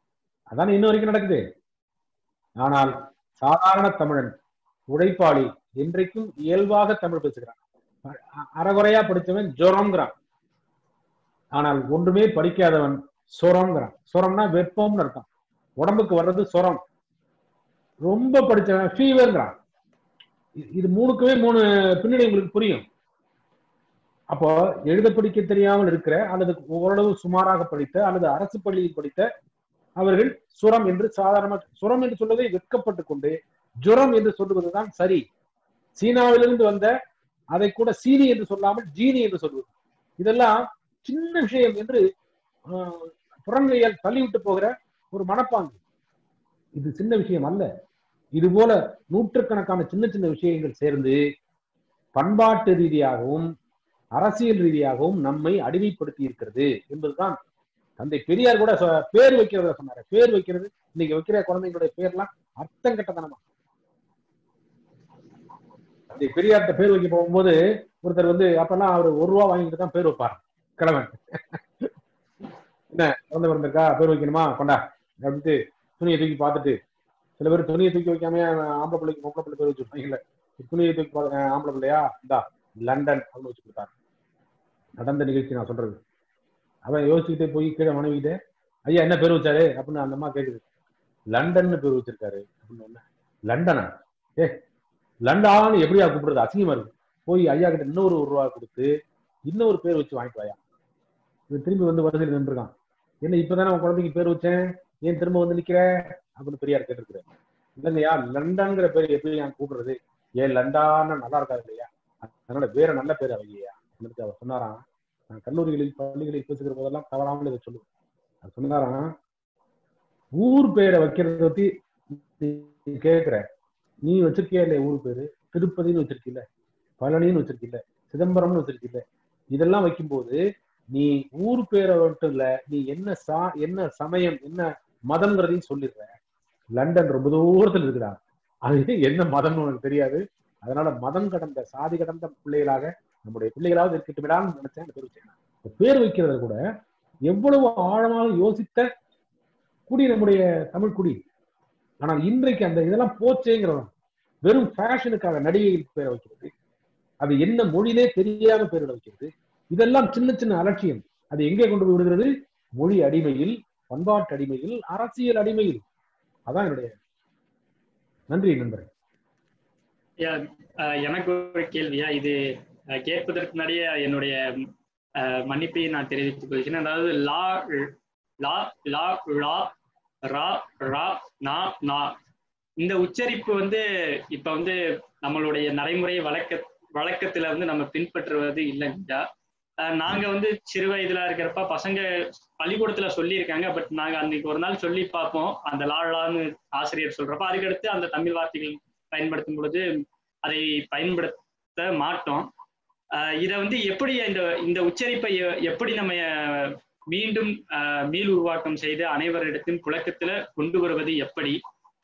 அதான் இன்ன வரைக்கும் நடக்குது. ஆனால் சாதாரண தமிழன், உழைப்பாளி, இன்றைக்கும் இயல்பாக தமிழ் பேசுகிறான். அறகுறையா படித்தவன் ஜொரம்ங்கிறான். ஆனால் ஒன்றுமே படிக்காதவன் சொரம்ங்கிறான். சொரம்னா வெப்பம்னு அர்த்தம். உடம்புக்கு வர்றது சொரம். ரொம்ப படிச்சவன் ஃபீவர்ங்கிறான். இது மூணுக்குமே மூணு பின்னணி உங்களுக்கு புரியும். அப்போ எழுத படிக்க தெரியாமல் இருக்கிற அல்லது ஓரளவு சுமாராக படித்த அல்லது அரசு பள்ளியில் படித்த அவர்கள் சுரம் என்று சாதாரண சுரம் என்று சொல்வதை வெட்கப்பட்டு கொண்டு ஜுரம் என்று சொல்லுவதுதான் சரி. சீனாவிலிருந்து வந்த அதை கூட சீனி என்று சொல்லாமல் ஜீனி என்று சொல்வது, இதெல்லாம் சின்ன விஷயம் என்று புறங்கையால் தள்ளிவிட்டு போகிற ஒரு மனப்பாங்கு. இது சின்ன விஷயம் அல்ல. இது போல நூற்றுக்கணக்கான சின்ன சின்ன விஷயங்கள் சேர்ந்து பண்பாட்டு ரீதியாகவும் அரசியல் ரீதியாகவும் நம்மை அடிமைப்படுத்தி இருக்கிறது என்பதுதான். தந்தை பெரியார் கூட பேர் வைக்கிறத சொன்னாரு. பேர் வைக்கிறது இன்னைக்கு வைக்கிற குழந்தைங்களுடைய பேர்லாம் அர்த்தம் கட்டத்தனமா. தந்தை பெரியார்கிட்ட பேர் வைக்க போகும்போது ஒருத்தர் அப்பெல்லாம் அவர் ₹1 வாங்கிட்டு தான் பேர் வைப்பார். கிழவன் என்ன குழந்தை பிறந்திருக்கா, பேர் வைக்கணுமா, கொண்டா அப்படின்ட்டு துணியை தூக்கி பார்த்துட்டு, சில பேர் துணியை தூக்கி வைக்காம ஆம்பளை பிள்ளைக்கு பொம்பளை பிள்ளை பேர் வச்சுருப்பாங்கல்ல, துணியை தூக்கி ஆம்பளை பிள்ளையா இந்தா லண்டன் அப்படின்னு வச்சு கொடுத்தாரு. நடந்த நிகழ்ச்சி நான் சொல்றது. அவன் யோசிச்சுக்கிட்டே போய் கீழே மனைவிக்கிட்டே, ஐயா என்ன பேர் வச்சாரு அப்படின்னு அந்த அம்மா கேக்குது. லண்டன் பேர் வச்சிருக்காரு அப்படின்னு. லண்டனா? லண்டான்னு எப்படியா கூப்பிடுறது, அசிங்கமா இருக்கு. போய் ஐயா கிட்ட இன்னொரு ₹1 கொடுத்து இன்னொரு பேர் வச்சு வாங்கிட்டு வாயா. திரும்பி வரிசையில் நின்றுருக்கான். என்ன இப்பதானே அவன் குழந்தைக்கு பேர் வச்சேன், ஏன் திரும்ப நிக்கிற அப்படின்னு பெரியார் கேட்டிருக்கிறேன். இல்லைங்கய்யா, லண்டன்ங்கிற பேர் எப்படி நான் கூப்பிடுறது, ஏன் லண்டான்னு நல்லா இருக்காது இல்லையா, அதனால வேற நல்ல பேர் அவையா அப்படின்னு அவர் சொன்னாராம். நான் கல்லூரிகளில் பள்ளிகளில் பேசுகிற போதெல்லாம் தவறாமல் இதை சொல்லுவேன். அது சொன்னாராம், ஊர் பேரை வைக்கிறத பத்தி கேட்கிற, நீ வச்சிருக்கியா இல்லையா ஊர் பேரு? திருப்பதின்னு வச்சிருக்கில்ல, பழனின்னு வச்சிருக்கில்ல, சிதம்பரம்னு வச்சிருக்கில்ல, இதெல்லாம் வைக்கும்போது நீ ஊர் பேரை மட்டும் இல்ல, நீ என்ன சமயம் என்ன மதம்ங்கிறதையும் சொல்லிடுற. லண்டன் ரொம்ப தூரத்தில் இருக்குடா, அது என்ன மதம்னு உனக்கு தெரியாது. அதனால மதம் கடந்த சாதி கடந்த பிள்ளைகளாக நம்முடைய பிள்ளைகளாவது இருக்கட்டுமிடான்னு நினைச்சேன். அந்த பேர் வச்சேன். பேர் வைக்கிறத கூட எவ்வளவு ஆழமாக யோசித்த குடி நம்முடைய தமிழ் குடி. ஆனால் இன்றைக்கு அந்த இதெல்லாம் போச்சேங்கிறவன் வெறும் ஃபேஷனுக்காக நடிகைகளுக்கு பேரை வைக்கிறது, அது என்ன மொழியிலே தெரியாத பேரிட வைக்கிறது, இதெல்லாம் சின்ன சின்ன அலட்சியம். அது எங்கே கொண்டு போய் விடுகிறது? மொழி அடிமையில், பண்பாட்டு அடிமையில், அரசியல் அடிமையில். அதான் என்னுடைய நன்றி நண்பர். எனக்கு ஒரு கேள்வியா, இது கேட்பதற்கு முன்னாடியே என்னுடைய மன்னிப்பை நான் தெரிவித்துக் கொள்கிறேன். அதாவது லா லா லா லா ரா ரா நா நா இந்த உச்சரிப்பு இப்ப நம்மளுடைய நடைமுறை வழக்கத்துல நம்ம பின்பற்றுவது இல்லைங்களா? நாங்க சிறு வயதுல இருக்கிறப்ப பசங்க பள்ளிக்கூடத்துல சொல்லியிருக்காங்க. பட் நாங்க அன்னைக்கு ஒரு நாள் சொல்லி பார்ப்போம், அந்த லான்னு ஆசிரியர் சொல்றப்ப அதுக்கடுத்து அந்த தமிழ் வார்த்தைகள் பயன்படுத்தும் பொழுது அதை பயன்படுத்த மாட்டோம். இதை எப்படி இந்த உச்சரிப்பை எப்படி நம்ம மீண்டும் மீள் உருவாக்கம் செய்து அனைவரிடத்திலும் புழக்கத்துல கொண்டு வருவது எப்படி?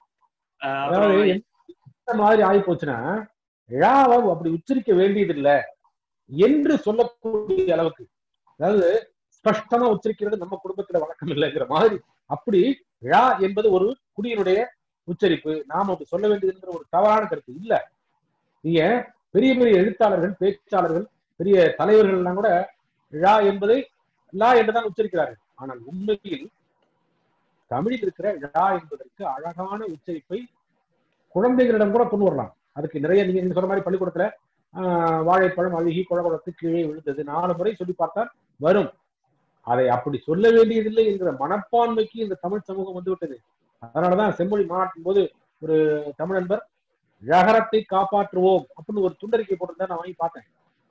மாதிரி ஆகி போச்சுன்னா அப்படி உச்சரிக்க வேண்டியது இல்லை என்று சொல்லக்கூடிய அளவுக்கு, அதாவது ஸ்பஷ்டமா உச்சரிக்கிறது நம்ம குடும்பத்துல வழக்கம் இல்லைங்கிற மாதிரி. அப்படி ழா என்பது ஒரு குடியினுடைய உச்சரிப்பு, நாம அப்படி சொல்ல வேண்டியதுங்கிற ஒரு தவறான கருத்து இல்ல. நீங்க பெரிய பெரிய எழுத்தாளர்கள், பேச்சாளர்கள், பெரிய தலைவர்கள் எல்லாம் கூட ழா என்பதை லா என்றுதான் உச்சரிக்கிறார்கள். ஆனால் உண்மையில் தமிழில் இருக்கிற ழா என்பதற்கு அழகான உச்சரிப்பை குழந்தைகளிடம் கூட கொண்டு வரலாம். அதுக்கு நிறைய நீங்க சொல்ற மாதிரி பள்ளிக்கூடத்துல வாழைப்பழம் அழுகி குழகுழத்து கீழே விழுந்தது 4 முறை சொல்லி பார்த்தால் வரும். அதை அப்படி சொல்ல வேண்டியதில்லை என்கிற மனப்பான்மைக்கு இந்த தமிழ் சமூகம் வந்துவிட்டது. அதனாலதான் செம்மொழி மாநாட்டின் போது ஒரு தமிழ் நண்பர் ழகரத்தை காப்பாற்றுவோம் அப்படின்னு ஒரு துண்டறிக்கை போட்டிருந்தா நான் வாங்கி பார்த்தேன்.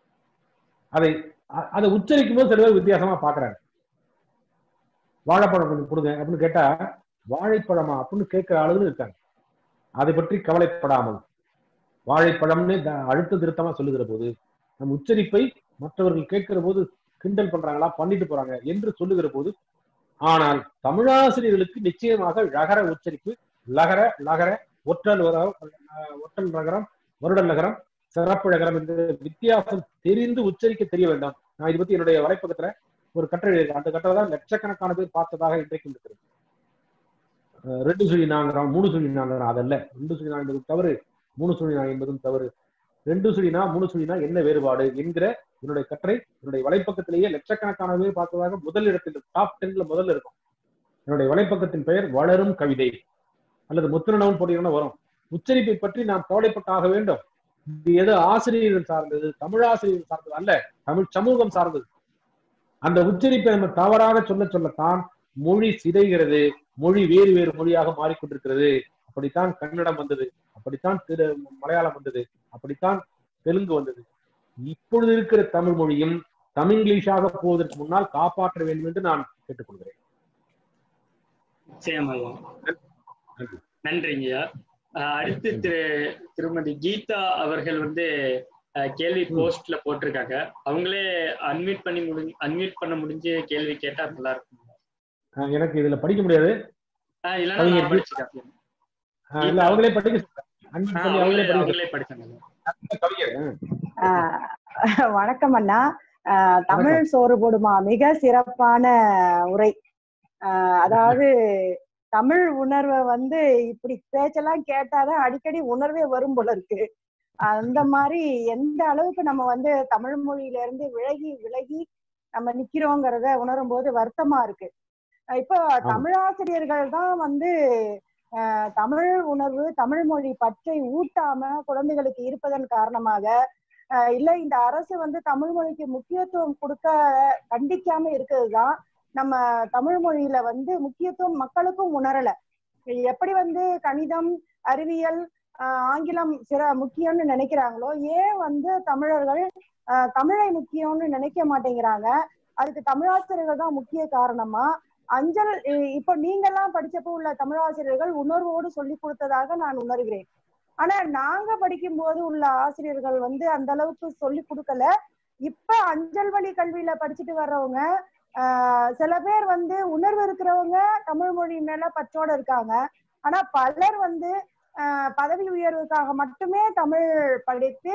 அதை உச்சரிக்கும் போது சில பேர் வித்தியாசமா பாக்குறாங்க. வாழைப்பழம் கொஞ்சம் கொடுங்க அப்படின்னு கேட்டா வாழைப்பழமா அப்படின்னு கேட்கிற ஆளுன்னு இருக்காங்க. அதை பற்றி கவலைப்படாமல் வாழைப்பழம்னு அழுத்த திருத்தமா சொல்லுகிற போது நம் உச்சரிப்பை மற்றவர்கள் கேட்கிற போது கிண்டல் பண்றாங்களா, பண்ணிட்டு போறாங்க என்று சொல்லுகிற போது, ஆனால் தமிழாசிரியர்களுக்கு நிச்சயமாக ழகர உச்சரிப்பு, லகர லகர ஒற்றல் நகரம் வருடல் நகரம் சிறப்பு நகரம் என்ற வித்தியாசம் தெரிந்து உச்சரிக்க தெரிய வேண்டும். நான் இதை பத்தி என்னுடைய வலைப்பக்கத்துல ஒரு கட்டுரை எழுதியிருக்கேன். அந்த கட்டுரை தான் லட்சக்கணக்கான பேர் பார்த்ததாக இன்றைக்கும் இருக்கிறது. 2 சுழி நாங்கிறோம் 3 சுழி நாங்கிறோம், அதல்ல. 2 சுழி நாங்கிறது தவறு, 3 சுழி நாங் என்பதும் தவறு. 2 சுழினா 3 சுழினா என்ன வேறுபாடு என்கிற என்னுடைய கட்டுரை என்னுடைய வலைப்பக்கத்திலேயே லட்சக்கணக்கான பேர் பார்த்ததாக முதல் இடத்தில் டாப் 10ல முதல்ல இருக்கும். என்னுடைய வலைப்பக்கத்தின் பெயர் வளரும் கவிதை அல்லது முத்திரணவன் போட்டியான வரும். உச்சரிப்பை பற்றி நாம் கவலைப்பட்டாக வேண்டும். இது எது ஆசிரியர்கள் சார்ந்தது, தமிழாசிரியர்கள் சார்ந்தது அல்ல, தமிழ் சமூகம் சார்ந்தது. அந்த உச்சரிப்பை நம்ம தவறாக சொல்லத்தான் மொழி சிதைகிறது, மொழி வேறு வேறு மொழியாக மாறிக்கொண்டிருக்கிறது. அப்படித்தான் கன்னடம் வந்தது, அப்படித்தான் மலையாளம் வந்தது, அப்படித்தான் தெலுங்கு வந்தது. இப்பொழுது இருக்கிற தமிழ் மொழியும் தமிழ்ங்கிலீஷாக போவதற்கு முன்னால் காப்பாற்ற வேண்டும் என்று நான் கேட்டுக்கொள்கிறேன். நன்றிங்கய்யா. அடுத்து திருமதி கீதா அவர்கள் கேள்வி போஸ்ட்ல போட்டிருக்காங்க. அவங்களே அன்மியூட் பண்ண முடிஞ்சு கேள்வி கேட்டா நல்லா இருக்கும். எனக்கு இதுல படிக்க முடியாது. அவங்களே வணக்கம் அண்ணா. தமிழ் சோறு போடுமா மிக சிறப்பான உரை. அதாவது தமிழ் உணர்வை இப்படி பேச்செல்லாம் கேட்டாதான் அடிக்கடி உணர்வே வரும் போல இருக்கு. அந்த மாதிரி எந்த அளவுக்கு நம்ம தமிழ் மொழியில இருந்து விலகி நம்ம நிக்கிறோங்கிறத உணரும் போது வருத்தமா இருக்கு. இப்போ தமிழாசிரியர்கள் தான் தமிழ் உணர்வு தமிழ் மொழி பற்றை ஊட்டாம குழந்தைகளுக்கு இருப்பதன் காரணமாக இல்ல இந்த அரசு தமிழ் மொழிக்கு முக்கியத்துவம் கொடுக்க கண்டிக்காம இருக்கிறதுதான் நம்ம தமிழ் மொழியில முக்கியத்துவம் மக்களுக்கும் உணரல. எப்படி கணிதம் அறிவியல் ஆங்கிலம் முக்கியம்னு நினைக்கிறாங்களோ ஏன் தமிழர்கள் தமிழை முக்கியம்னு நினைக்க மாட்டேங்கிறாங்க. அதுக்கு தமிழாசிரியர்கள் தான் முக்கிய காரணமா? அஞ்சல் இப்ப நீங்கெல்லாம் படிச்சப்போ உள்ள தமிழாசிரியர்கள் உணர்வோடு சொல்லி கொடுத்ததாக நான் உணர்கிறேன். ஆனா நாங்க படிக்கும் போது உள்ள ஆசிரியர்கள் அந்த அளவுக்கு சொல்லி கொடுக்கல. இப்ப அஞ்சல் வழி கல்வியில படிச்சுட்டு வர்றவங்க சில பேர் உணர்வு இருக்கிறவங்க தமிழ் மொழி மேல பற்றோட இருக்காங்க. ஆனா பலர் பதவி உயர்வுக்காக மட்டுமே தமிழ் படித்து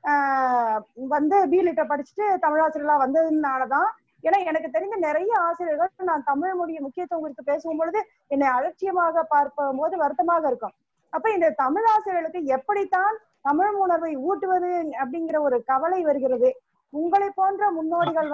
பிலிட்ட படிச்சுட்டு தமிழாசிரியர்களா வந்ததுனாலதான். ஏன்னா எனக்கு தெரிஞ்ச நிறைய ஆசிரியர்கள் நான் தமிழ் மொழியை முக்கியத்துவம் குறித்து பேசும் பொழுது என்னை அலட்சியமாக பார்க்கும் போது வருத்தமாக இருக்கும். அப்ப இந்த தமிழ் ஆசிரியர்களுக்கு எப்படித்தான் தமிழ் உணர்வை ஊட்டுவது அப்படிங்கிற ஒரு கவலை வருகிறது. உங்களை போன்ற முன்னோடிகள்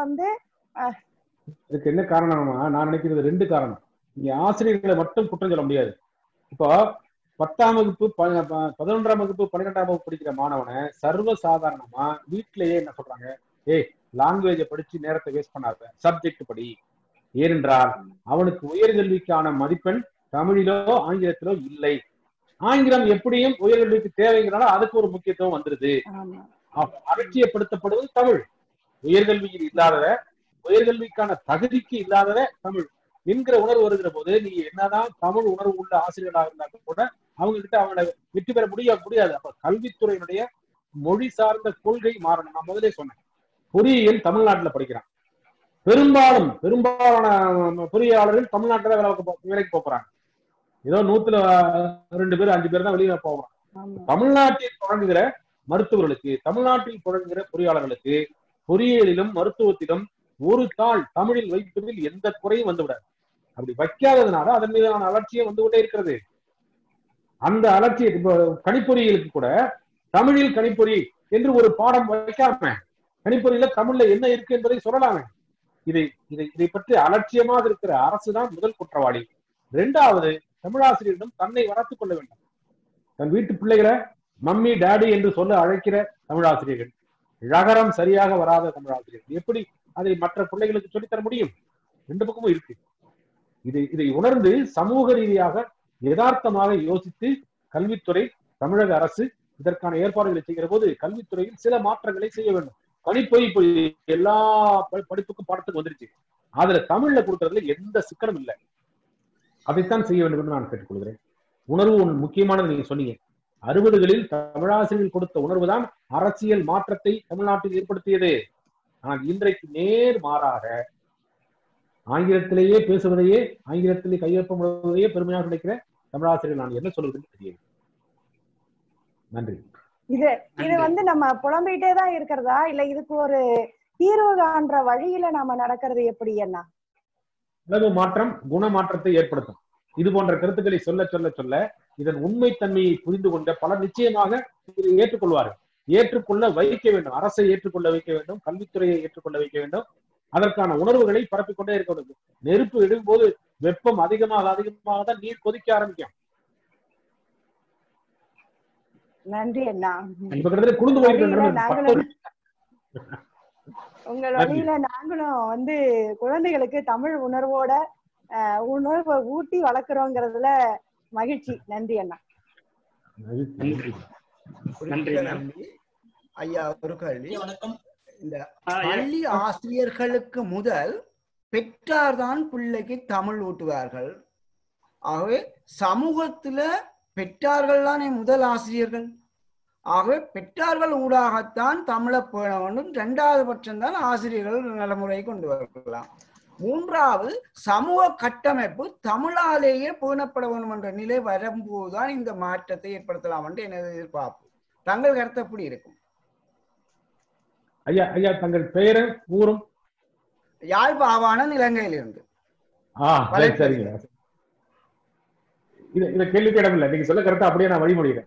இதுக்கு என்ன காரணமா நான் நினைக்கிறது 2 காரணம். இங்க ஆசிரியர்களை மட்டும் குற்றம் சொல்ல முடியாது. இப்போ 10ஆம் வகுப்பு 11ஆம் வகுப்பு 12ஆம் வகுப்பு படிக்கிற மாணவனை சர்வ சாதாரணமா வீட்டிலேயே என்ன சொல்றாங்க, லாங்குவேஜை படிச்சு நேரத்தை வேஸ்ட் பண்ணாத, சப்ஜெக்ட் படி. ஏனென்றால் அவனுக்கு உயர்கல்விக்கான மதிப்பெண் தமிழிலோ ஆங்கிலத்திலோ இல்லை. ஆங்கிலம் எப்படியும் உயர்கல்விக்கு தேவைங்கிறனால அதுக்கு ஒரு முக்கியத்துவம் வந்துருது. அலட்சியப்படுத்தப்படுவது தமிழ். உயர்கல்வியில் இல்லாதத, உயர்கல்விக்கான தகுதிக்கு இல்லாதத தமிழ் என்கிற உணர்வு வருகிற போது நீ என்னதான் தமிழ் உணர்வு உள்ள ஆசிரியர்களாக இருந்தாலும் கூட அவங்க கிட்ட அவங்களை வெற்றி பெற முடியாது. அப்ப கல்வித்துறையினுடைய மொழி சார்ந்த கொள்கை மாறணும். நான் முதலே சொன்னேன், பொறியியல் தமிழ்நாட்டுல படிக்கிறான். பெரும்பாலான பொறியாளர்கள் தமிழ்நாட்டுல வேலைக்கு போறாங்க. ஏதோ 100ல 2 பேர் 5 பேர் தான் வெளியில போவாங்க. தமிழ்நாட்டில் தொடங்குகிற மருத்துவர்களுக்கு, தமிழ்நாட்டில் தொடங்குகிற பொறியாளர்களுக்கு பொறியியலிலும் மருத்துவத்திலும் ஒரு தாள் தமிழில் வைப்பதில் எந்த குறையும் வந்துவிடாது. அப்படி வைக்காததுனால அதன் மீதான அலட்சியம் வந்து கொண்டே இருக்கிறது. அந்த அலட்சியம் இப்போ கணிப்பொறிகளுக்கு கூட தமிழில் கணிப்பொறி என்று ஒரு பாடம் வைக்காம கணிப்பொறியில தமிழ்ல என்ன இருக்கு என்பதை சொல்லலாமே. இதை பற்றி அலட்சியமாக இருக்கிற அரசுதான் முதல் குற்றவாளி. 2வது, தமிழாசிரியரிடம் தன்னை வளர்த்துக் கொள்ள வேண்டும். தன் வீட்டு பிள்ளைகளை மம்மி டாடி என்று சொல்ல அழைக்கிற தமிழாசிரியர்கள், ழகரம் சரியாக வராத தமிழாசிரியர்கள் எப்படி அதை மற்ற பிள்ளைகளுக்கு சொல்லித்தர முடியும்? 2 பக்கமும் இருக்கு. இதை உணர்ந்து சமூக ரீதியாக யதார்த்தமாக யோசித்து கல்வித்துறை, தமிழக அரசு இதற்கான ஏற்பாடுகளை செய்கிற போது கல்வித்துறையில் சில மாற்றங்களை செய்ய வேண்டும். கணிப்பொறி எல்லா படிப்புக்கும் பாடத்துக்கு வந்துருச்சு. அதுல தமிழ்ல கொடுக்கறதுல எந்த சிக்கனம் இல்லை. அதைத்தான் செய்ய வேண்டும் என்று நான் கேட்டுக்கொள்கிறேன். உணர்வு முக்கியமானது நீங்க சொன்னீங்க. 60களில் தமிழாசிரியர்கள் கொடுத்த உணர்வுதான் அரசியல் மாற்றத்தை தமிழ்நாட்டில் ஏற்படுத்தியது. ஆனால் இன்றைக்கு நேர் மாறாக ஆங்கிலத்திலேயே பேசுவதையே, ஆங்கிலத்திலே கையொப்பம் விடுவதையே பெருமையாக நினைக்கிற தமிழாசிரியர் நான் என்ன சொல்வதுன்னு தெரியல. நன்றி. இது நம்ம புலம்பிட்டே தான் இருக்கிறதா, இல்ல இதுக்கு ஒரு தீர்வு காண்ற வழியில நாம நடக்கிறது எப்படி? என்ன உணவு மாற்றம் குணமாற்றத்தை ஏற்படுத்தும். இது போன்ற கருத்துக்களை சொல்ல சொல்ல சொல்ல இதன் உண்மைத்தன்மையை புரிந்து கொண்ட பலர் நிச்சயமாக இதை ஏற்றுக்கொள்வார்கள். ஏற்றுக்கொள்ள வைக்க வேண்டும். அரசை ஏற்றுக்கொள்ள வைக்க வேண்டும், கல்வித்துறையை ஏற்றுக்கொள்ள வைக்க வேண்டும். அதற்கான உணர்வுகளை பரப்பிக்கொண்டே இருக்க வேண்டும். நெருப்பு இடும்போது வெப்பம் அதிகமாக தான் நீர் கொதிக்க ஆரம்பிக்கும். நன்றி அண்ணா. இப்ப கிட்டத்தட்ட குளிர்ந்து போயிருக்க உங்க வழியில நாங்களும் வந்து குழந்தைகளுக்கு தமிழ் உணர்வோட உணர்வை ஊட்டி வளர்க்கிறோங்கிறதுல மகிழ்ச்சி. நன்றி அண்ணா. ஐயா, ஒரு கேள்வி. இந்த பள்ளி ஆசிரியர்களுக்கு முதல் பெற்றார் தான் பிள்ளைக்கு தமிழ் ஊட்டுவார்கள். ஆகவே சமூகத்துல பெற்றார்கள் தானே முதல் ஆசிரியர்கள். ஆகவே பெற்றார்கள் ஊடாகத்தான் தமிழை பேண வேண்டும். 2வது பட்சம்தான் ஆசிரியர்கள் நடைமுறை கொண்டு வரலாம். 3வது சமூக கட்டமைப்பு தமிழாலேயே பேணப்பட வேண்டும் என்ற நிலை வரும்போதுதான் இந்த மாற்றத்தை ஏற்படுத்தலாம் என்று எனது எதிர்பார்ப்பு. தங்கள் கருத்து எப்படி இருக்கும்? ஐயா ஐயா தங்கள் பெயரும் ஊரும்? யாழ்ப்பாணம், இலங்கையிலிருந்து. சரிங்க. இத கேள்விக்கு இடம் இல்லை. நீங்க சொல்ல கருத்தை அப்படியே நான் வழிமொழிகிறேன்.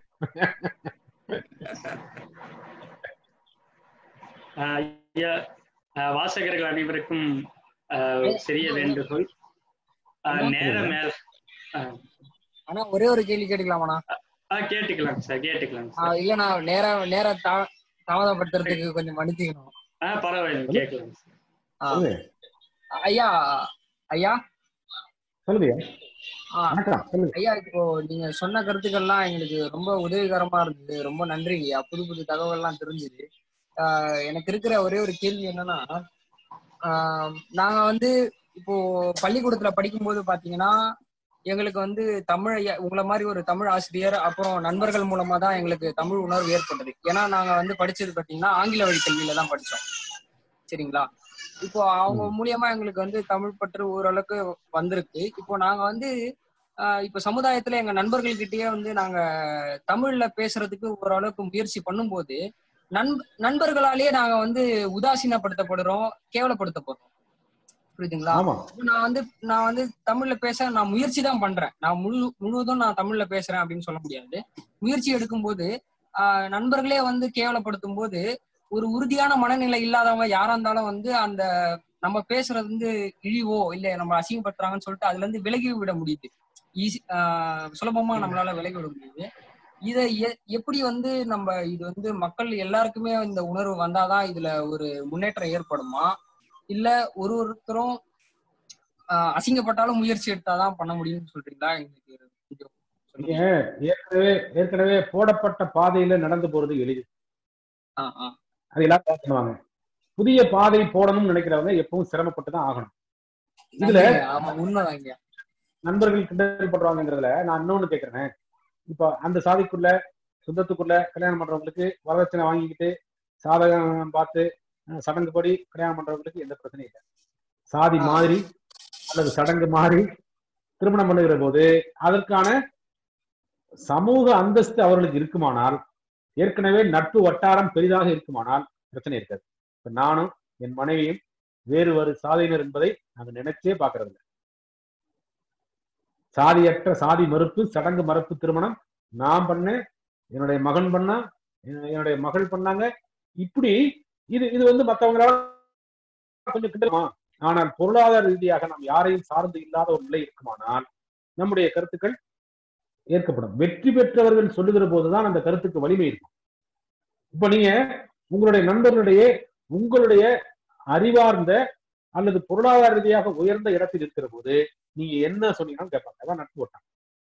வாசகர்கள் அனைவருக்கும் சிறிய வேண்டுகோள். நேரம் மேல ஆனா ஒரே ஒரு கேள்வி கேட்டுக்கலாமாண்ணா? கேட்டுக்கலாம் சார், கேட்டுக்கலாம். இல்ல, நான் நேரம் தாமதப்படுத்துறதுக்கு கொஞ்சம் மன்னிச்சுக்கணும். பரவாயில்ல, கேட்கலாம். ஐயா ஐயா சொல்லுங்க. ஐயா, இப்போ நீங்க சொன்ன கருத்துக்கள்லாம் எங்களுக்கு ரொம்ப உதவிகரமா இருந்தது. ரொம்ப நன்றி ஐயா. புது புது தகவல்லாம் தெரிஞ்சுது. எனக்கு இருக்கிற ஒரே ஒரு கேள்வி என்னன்னா, நாங்க வந்து இப்போ பள்ளிக்கூடத்துல படிக்கும்போது பாத்தீங்கன்னா எங்களுக்கு வந்து தமிழ் ஐயா உங்களை மாதிரி ஒரு தமிழ் ஆசிரியர் அப்புறம் நண்பர்கள் மூலமா தான் எங்களுக்கு தமிழ் உணர்வு ஏற்பட்டது. ஏன்னா நாங்க வந்து படிச்சது பாத்தீங்கன்னா ஆங்கில வழி கல்வியில தான் படிச்சோம். சரிங்களா? இப்போ அவங்க மூலியமா எங்களுக்கு வந்து தமிழ் பற்று ஓரளவுக்கு வந்திருக்கு. இப்போ நாங்க வந்து இப்ப சமுதாயத்துல எங்க நண்பர்கள்கிட்டயே வந்து நாங்க தமிழ்ல பேசுறதுக்கு ஓரளவுக்கு முயற்சி பண்ணும்போது நண்பர்களாலேயே நாங்க வந்து உதாசீனப்படுத்தப்படுறோம், கேவலப்படுத்தப்படுறோம். புரியுதுங்களா? நான் வந்து தமிழ்ல பேச நான் முயற்சி தான் பண்றேன். நான் முழுவதும் நான் தமிழ்ல பேசுறேன் அப்படின்னு சொல்ல முடியாது. முயற்சி எடுக்கும்போது நண்பர்களே வந்து கேவலப்படுத்தும் போது ஒரு உறுதியான மனநிலை இல்லாதவங்க யாரா இருந்தாலும் வந்து அந்த நம்ம பேசுறது வந்து இழிவோ இல்ல நம்ம அசிங்கப்படுத்துறாங்கன்னு சொல்லிட்டு அதுல இருந்து விலகி விட முடியுது. சுலபமா நம்மளால விலகி விட முடியுது. இதை எப்படி வந்து நம்ம இது வந்து மக்கள் எல்லாருக்குமே இந்த உணர்வு வந்தாதான் இதுல ஒரு முன்னேற்றம் ஏற்படுமா, இல்ல ஒருத்தரும் அசிங்கப்பட்டாலும் முயற்சி எடுத்தாதான் பண்ண முடியும்னு சொல்றீங்களா? ஏற்கனவே போடப்பட்ட பாதையில நடந்து போறது எளிது. அது எல்லாரும் பண்ணுவாங்க. புதிய பாதை போடணும்னு நினைக்கிறவங்க எப்பவும் சிரமப்பட்டுதான் ஆகணும். இதுல நண்பர்கள் கிண்டல் பண்றாங்கிறதுல நான் இன்னொன்னு கேட்கிறேன். இப்ப அந்த சாதிக்குள்ள சுத்தத்துக்குள்ள கல்யாணம் பண்றவங்களுக்கு வரதட்சணை வாங்கிக்கிட்டு சாதகம் பார்த்து சடங்குப்படி கல்யாணம் பண்றவங்களுக்கு எந்த பிரச்சனையும் இல்லை. சாதி மாதிரி அல்லது சடங்கு மாதிரி திருமணம் பண்ணுகிற போது அதற்கான சமூக அந்தஸ்து அவர்களுக்கு இருக்குமானால், ஏற்கனவே நட்பு வட்டாரம் பெரிதாக இருக்குமானால் பிரச்சனை இருக்காது. இப்ப நானும் என் மனைவியும் வேறு சாதியினர் என்பதை நாங்க நினைச்சே பாக்குறது இல்லை. சாதியற்ற சாதி மறுப்பு சடங்கு மறுப்பு திருமணம் நான் பண்ணேன், என்னுடைய மகன் பண்ணா, என்னுடைய மகள் பண்ணாங்க. இப்படி இது வந்து மற்றவங்களால கொஞ்சம் கிண்டலுமா. ஆனால் பொருளாதார ரீதியாக நாம் யாரையும் சார்ந்து இல்லாத ஒரு நிலை இருக்குமானால் நம்முடைய கருத்துக்கள் ஏற்கப்படும். வெற்றி பெற்றவர்கள் சொல்லுகிற போதுதான் அந்த கருத்துக்கு வலிமை இருக்கும். இப்ப நீங்க உங்களுடைய நண்பர்களுடைய உங்களுடைய அறிவார்ந்த அல்லது பொருளாதார ரீதியாக உயர்ந்த இடத்தில் இருக்கிற போது நீங்க என்ன சொன்னீங்கன்னு கேட்பாங்க. அதான் நட்பு வட்டம்.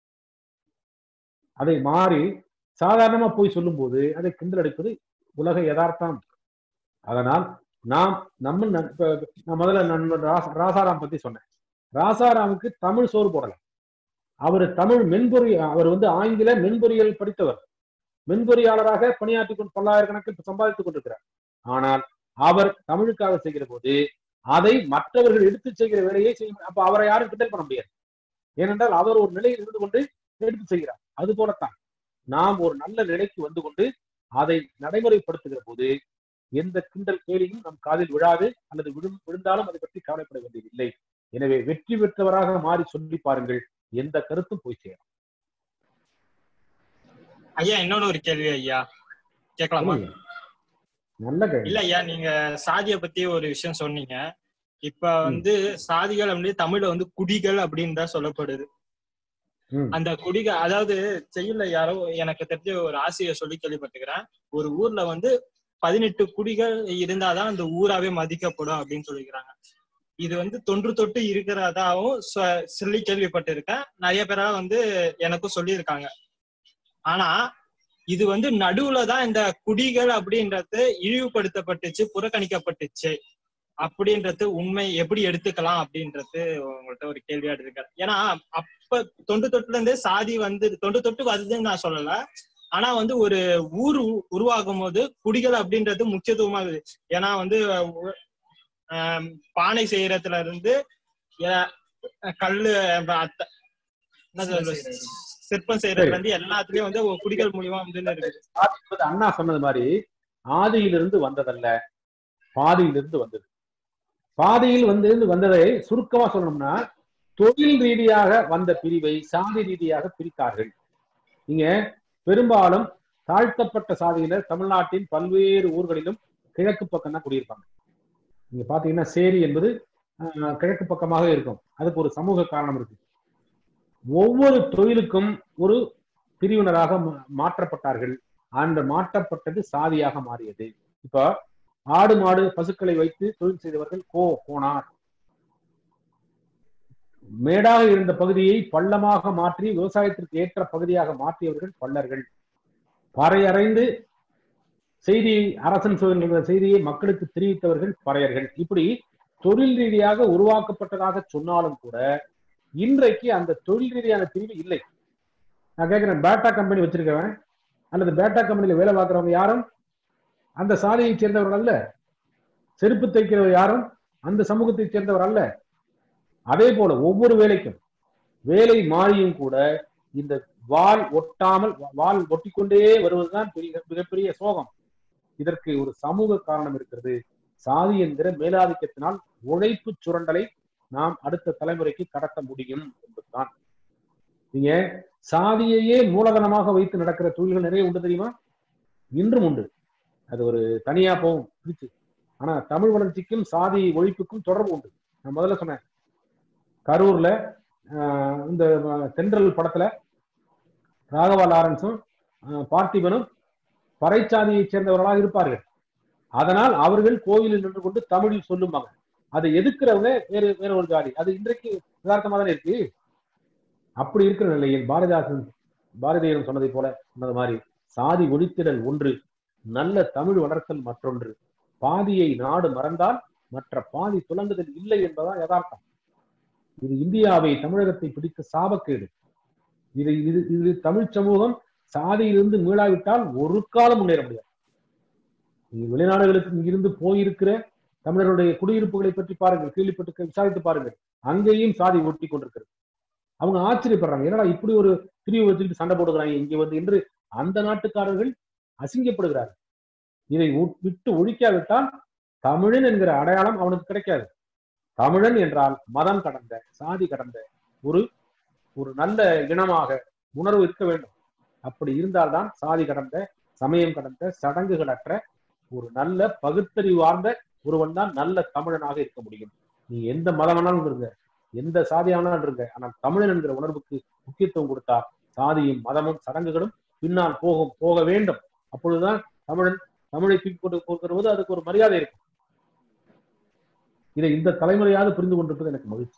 அதை மாறி சாதாரணமா போய் சொல்லும் போது அதை கிண்டல் அடிப்பது உலக யதார்த்தம். அதனால் நான் முதல்ல நண்பர் ராசாராம் பத்தி சொன்னேன். ராசாராமுக்கு தமிழ் சோறு போடல. அவர் தமிழ் அவர் வந்து ஆங்கில மென்பொறியியல் படித்தவர். மென்பொறியாளராக பணியாற்றி கொண்டு பல்லாயிரக்கணக்கில் சம்பாதித்துக் கொண்டிருக்கிறார். ஆனால் அவர் தமிழுக்காக செய்கிற போது அதை மற்றவர்கள் எடுத்து செய்கிற வேலையை செய்ய. அப்ப அவரை யாரும் கிண்டல் பண்ண முடியாது. ஏனென்றால் அவர் ஒரு நிலையில் இருந்து கொண்டு எடுத்து செய்கிறார். அது போலத்தான் நாம் ஒரு நல்ல நிலைக்கு வந்து கொண்டு அதை நடைமுறைப்படுத்துகிற போது எந்த கிண்டல் கேலியும் நம் காதில் விழாது, அல்லது விழுந்தாலும் அதை பற்றி கவலைப்பட வேண்டியதில்லை. எனவே வெற்றி பெற்றவராக மாறி சொல்லி பாருங்கள், எந்த கருத்தும் போய் சேரும். ஐயா, இன்னொன்னு ஒரு கேள்வி ஐயா. கேட்கலாமா? நல்ல கேள்வி. இல்ல ஐயா, நீங்க சாதியை பத்தி ஒரு விஷயம் சொன்னீங்க. இப்ப சாதிகள் வந்து தமிழ்ல குடிகள் அப்படின்னு தான் சொல்லப்படுது. அந்த குடிகள், அதாவது செய்யுள்ள யாரோ எனக்கு தெரிஞ்ச ஒரு ஆசிரியர் சொல்லி கேள்விப்பட்டுக்கிறேன், ஒரு ஊர்ல 18 குடிகள் இருந்தாதான் அந்த ஊராவே மதிக்கப்படும் அப்படின்னு சொல்லிக்கிறாங்க. இது தொன்று தொட்டு இருக்கிறதாவும் சொல்லி கேள்விப்பட்டிருக்கேன். நிறைய பேரா எனக்கும் சொல்லியிருக்காங்க. ஆனா இது நடுவுலதான் இந்த குடிகள் அப்படின்றது இழிவுபடுத்தப்பட்டுச்சு, புறக்கணிக்கப்பட்டுச்சு அப்படின்றது உண்மை எப்படி எடுத்துக்கலாம் அப்படின்றது உங்கள்கிட்ட ஒரு கேள்வியா இருக்கு. ஏன்னா அப்ப தொண்டு தொட்டுல இருந்தே சாதி தொண்டு தொட்டு வருதுன்னு நான் சொல்லல. ஆனா ஒரு ஊர் உருவாகும் போது குடிகள் அப்படின்றது முக்கியத்துவமா இருக்குது. ஏன்னா பானை செய்யறதுல இருந்து கல்லு சிற்பம் செய்யறதுல இருந்து எல்லாத்துலயும் குடிகள் மூலியமா இருக்குது. அண்ணா சொன்னது மாதிரி ஆதியிலிருந்து வந்ததல்ல, பாதியிலிருந்து வந்தது. பாதியில் வந்ததை சுருக்கமா சொல்லணும்னா, தொழில் ரீதியாக வந்த பிரிவை சாதி ரீதியாக பிரித்தார்கள். நீங்க பெரும்பாலும் தாழ்த்தப்பட்ட சாதியினர் தமிழ்நாட்டின் பல்வேறு ஊர்களிலும் கிழக்கு பக்கம் தான் குடியிருப்பாங்க. நீங்க பாத்தீங்கன்னா சேரி என்பது கிழக்கு பக்கமாக இருக்கும். அதுக்கு ஒரு சமூக காரணம் இருக்கு. ஒவ்வொரு தொழிலுக்கும் ஒரு பிரிவினராக மாற்றப்பட்டார்கள். அந்த மாற்றப்பட்டது சாதியாக மாறியது. இப்ப ஆடு மாடு பசுக்களை வைத்து தொழில் செய்தவர்கள் கோனார். மேடாக இருந்த பகுதியை பள்ளமாக மாற்றி விவசாயத்திற்கு ஏற்ற பகுதியாக மாற்றியவர்கள் பள்ளர்கள். பறையறைந்து செய்தி அரசன் சொல்கின்ற செய்தியை மக்களுக்கு தெரிவித்தவர்கள் பறையர்கள். இப்படி தொழில் ரீதியாக உருவாக்கப்பட்டதாக சொன்னாலும் கூட இன்றைக்கு அந்த தொழில் ரீதியான பிரிவு இல்லை. நான் கேட்கிறேன், பேட்டா கம்பெனி வச்சிருக்கவன் அல்லது பேட்டா கம்பெனியில வேலை பார்க்கிறவங்க யாரும் அந்த சாதியை சேர்ந்தவர்கள் அல்ல. செருப்பு தைக்கிறவர் யாரும் அந்த சமூகத்தை சேர்ந்தவர் அல்ல. அதே போல ஒவ்வொரு வேலைக்கும் வேலை மாறியும் கூட இந்த வால் ஒட்டாமல் வால் ஒட்டிக்கொண்டே வருவதுதான் மிகப்பெரிய சோகம். இதற்கு ஒரு சமூக காரணம் இருக்கிறது. சாதி என்கிற மேலாதிக்கத்தினால் உழைப்பு சுரண்டலை நாம் அடுத்த தலைமுறைக்கு கடத்த முடியும் என்பதுதான். நீங்க சாதியையே மூலதனமாக வைத்து நடக்கிற தொழில்கள் நிறைய உண்டு, தெரியுமா? இன்றும் உண்டு. அது ஒரு தனியா போகும் பிரிச்சு. ஆனா தமிழ் வளர்ச்சிக்கும் சாதி ஒழிப்புக்கும் தொடர்பு உண்டு. நான் முதல்ல சொன்னேன், கரூர்ல இந்த தென்றல் படத்துல ராகவா லாரன்ஸும் பார்த்திபனும் பறைச்சாதியை சேர்ந்தவர்களாக இருப்பார்கள். அதனால் அவர்கள் கோவிலில் நின்று கொண்டு தமிழில் சொல்லுவாங்க. அதை எதிர்க்கிறவங்க வேற ஒரு ஜாதி. அது இன்றைக்கு யதார்த்தமா தானே இருக்கு. அப்படி இருக்கிற நிலையில் பாரதியாரும் சொன்னதை போல சொன்னது மாதிரி சாதி ஒழித்திடல் ஒன்று, நல்ல தமிழ் வளர்த்தல் மற்றொன்று. பாதியை நாடு மறந்தால் மற்ற பாதி துலங்குதல் இல்லை என்பதான் யதார்த்தம். இது இந்தியாவை, தமிழகத்தை பிடித்த சாபக்கேடு. இது தமிழ் சமூகம் சாதியிலிருந்து மீளாவிட்டால் ஒரு காலம் முன்னேற முடியாது. வெளிநாடுகளுக்கு இங்கிருந்து போயிருக்கிற தமிழருடைய குடியிருப்புகளை பற்றி பாருங்கள், கேள்விப்பட்டு விசாரித்து பாருங்கள். அங்கேயும் சாதி ஒட்டி கொண்டிருக்கிறது. அவங்க ஆச்சரியப்படுறாங்க, என்னடா இப்படி ஒரு பிரிவு வச்சுக்கிட்டு சண்டை போடுகிறாங்க இங்க என்று அந்த நாட்டுக்காரர்கள் அசிங்கப்படுகிறார்கள். இதை விட்டு ஒழிக்காவிட்டால் தமிழன் என்கிற அடையாளம் அவனுக்கு கிடைக்காது. தமிழன் என்றால் மதம் கடந்த, சாதி கடந்த ஒரு நல்ல இனமாக உணர்வு இருக்க வேண்டும். அப்படி இருந்தால்தான் சாதி கடந்த, சமயம் கடந்த, சடங்குகளற்ற ஒரு நல்ல பகுத்தறிவார்ந்த ஒருவன் தான் நல்ல தமிழனாக இருக்க முடியும். நீ எந்த மதமானாலும் இருங்க, எந்த சாதியானாலும் இருங்க, ஆனால் தமிழன் என்கிற உணர்வுக்கு முக்கியத்துவம் கொடுத்தா சாதியும் மதமும் சடங்குகளும் பின்னால் போக வேண்டும். அப்பொழுதுதான் தமிழை தூக்கி கொண்டு போகிறது அதுக்கு ஒரு மரியாதை இருக்கும். இதை இந்த தலைமுறையாவது புரிந்து கொண்டிருப்பது எனக்கு மகிழ்ச்சி.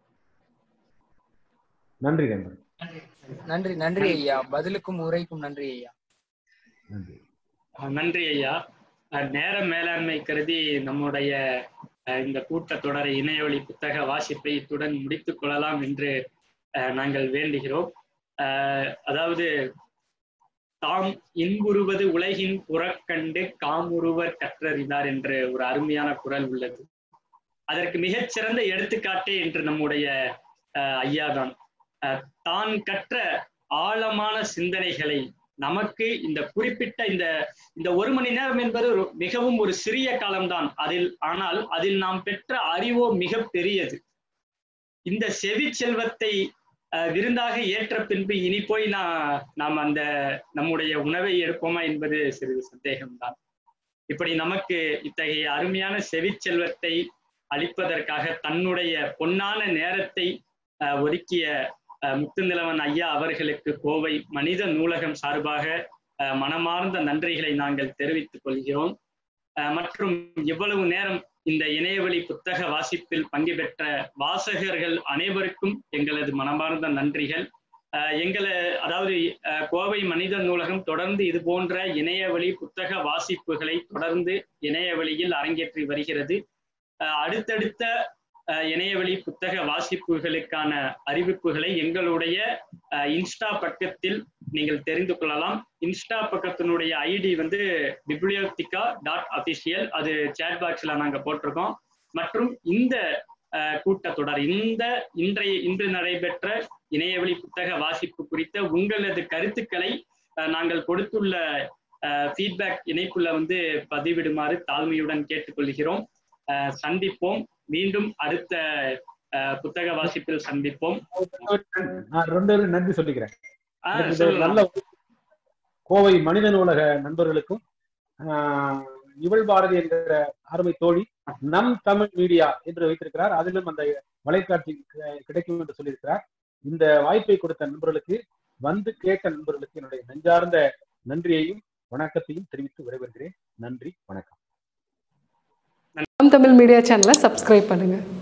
நன்றி நண்பர். நன்றி நன்றி ஐயா. பதிலுக்கும் உரைக்கும் நன்றி ஐயா. நன்றி ஐயா. நேர மேலாண்மை கருதி நம்முடைய இந்த கூட்டத்தொடரை இணையவழி புத்தக வாசிப்பை இத்துடன் முடித்துக் கொள்ளலாம் என்று நாங்கள் வேண்டுகிறோம். அதாவது, தாம் இன்புறுவது உலகின் புறக்கண்டு காமுறுவர் கற்றறிந்தார் என்ற ஒரு அருமையான குறள் உள்ளது. அதற்கு மிகச்சிறந்த எடுத்துக்காட்டே என்று நம்முடைய ஐயாதான். தான் கற்ற ஆழமான சிந்தனைகளை நமக்கு இந்த குறிப்பிட்ட இந்த 1 மணி நேரம் என்பது மிகவும் ஒரு சிறிய காலம்தான். ஆனால் அதில் நாம் பெற்ற அறிவோ மிக பெரியது. இந்த செவி செல்வத்தை விருந்தாக ஏற்ற பின்பு இனி போய் நாம் அந்த நம்முடைய உணவை எடுப்போமா என்பது சிறிது சந்தேகம்தான். இப்படி நமக்கு இத்தகைய அருமையான செவிச்செல்வத்தை அளிப்பதற்காக தன்னுடைய பொன்னான நேரத்தை ஒதுக்கிய முத்துநிலவன் ஐயா அவர்களுக்கு கோவை மனித நூலகம் சார்பாக மனமார்ந்த நன்றிகளை நாங்கள் தெரிவித்துக் கொள்கிறோம். மற்றும் இவ்வளவு நேரம் இந்த இணையவழி புத்தக வாசிப்பில் பங்கு பெற்ற வாசகர்கள் அனைவருக்கும் எங்களது மனமார்ந்த நன்றிகள். அதாவது கோவை மனித நூலகம் தொடர்ந்து இது போன்ற இணையவழி புத்தக வாசிப்புகளை தொடர்ந்து இணையவழியில் அரங்கேற்றி வருகிறது. அடுத்தடுத்த இணையவழி புத்தக வாசிப்புகளுக்கான அறிவிப்புகளை எங்களுடைய இன்ஸ்டா பக்கத்தில் நீங்கள் தெரிந்து கொள்ளலாம். இன்ஸ்டா பக்கத்தினுடைய ஐடி bibliotheca.official, அது சேட் பாக்ஸ்ல நாங்க போட்டிருக்கோம். மற்றும் இந்த கூட்டத்தொடர் இன்று நடைபெற்ற இணையவழி புத்தக வாசிப்பு குறித்த உங்களது கருத்துக்களை நாங்கள் கொடுத்துள்ள ஃபீட்பேக் இணைப்புல பதிவிடுமாறு தாழ்மையுடன் கேட்டுக்கொள்கிறோம். சந்திப்போம், மீண்டும் அடுத்த புத்தக வாசிப்பில் சந்திப்போம். நன்றி சொல்லிக்கிறேன். நல்ல கோவை மனித நூலக நண்பர்களுக்கும் இவள் பாரதி என்கிற அருமை தோழி நம் தமிழ் மீடியா என்று வைத்திருக்கிறார், அதிலும் அந்த வலைக்காட்சி கிடைக்கும் என்று சொல்லியிருக்கிறார். இந்த வாய்ப்பை கொடுத்த நண்பர்களுக்கு, கேட்ட நண்பர்களுக்கு என்னுடைய நெஞ்சார்ந்த நன்றியையும் வணக்கத்தையும் தெரிவித்து விடைபெறுகிறேன். நன்றி, வணக்கம். நம் தமிழ் மீடியா சேனலை சப்ஸ்கிரைப் பண்ணுங்க.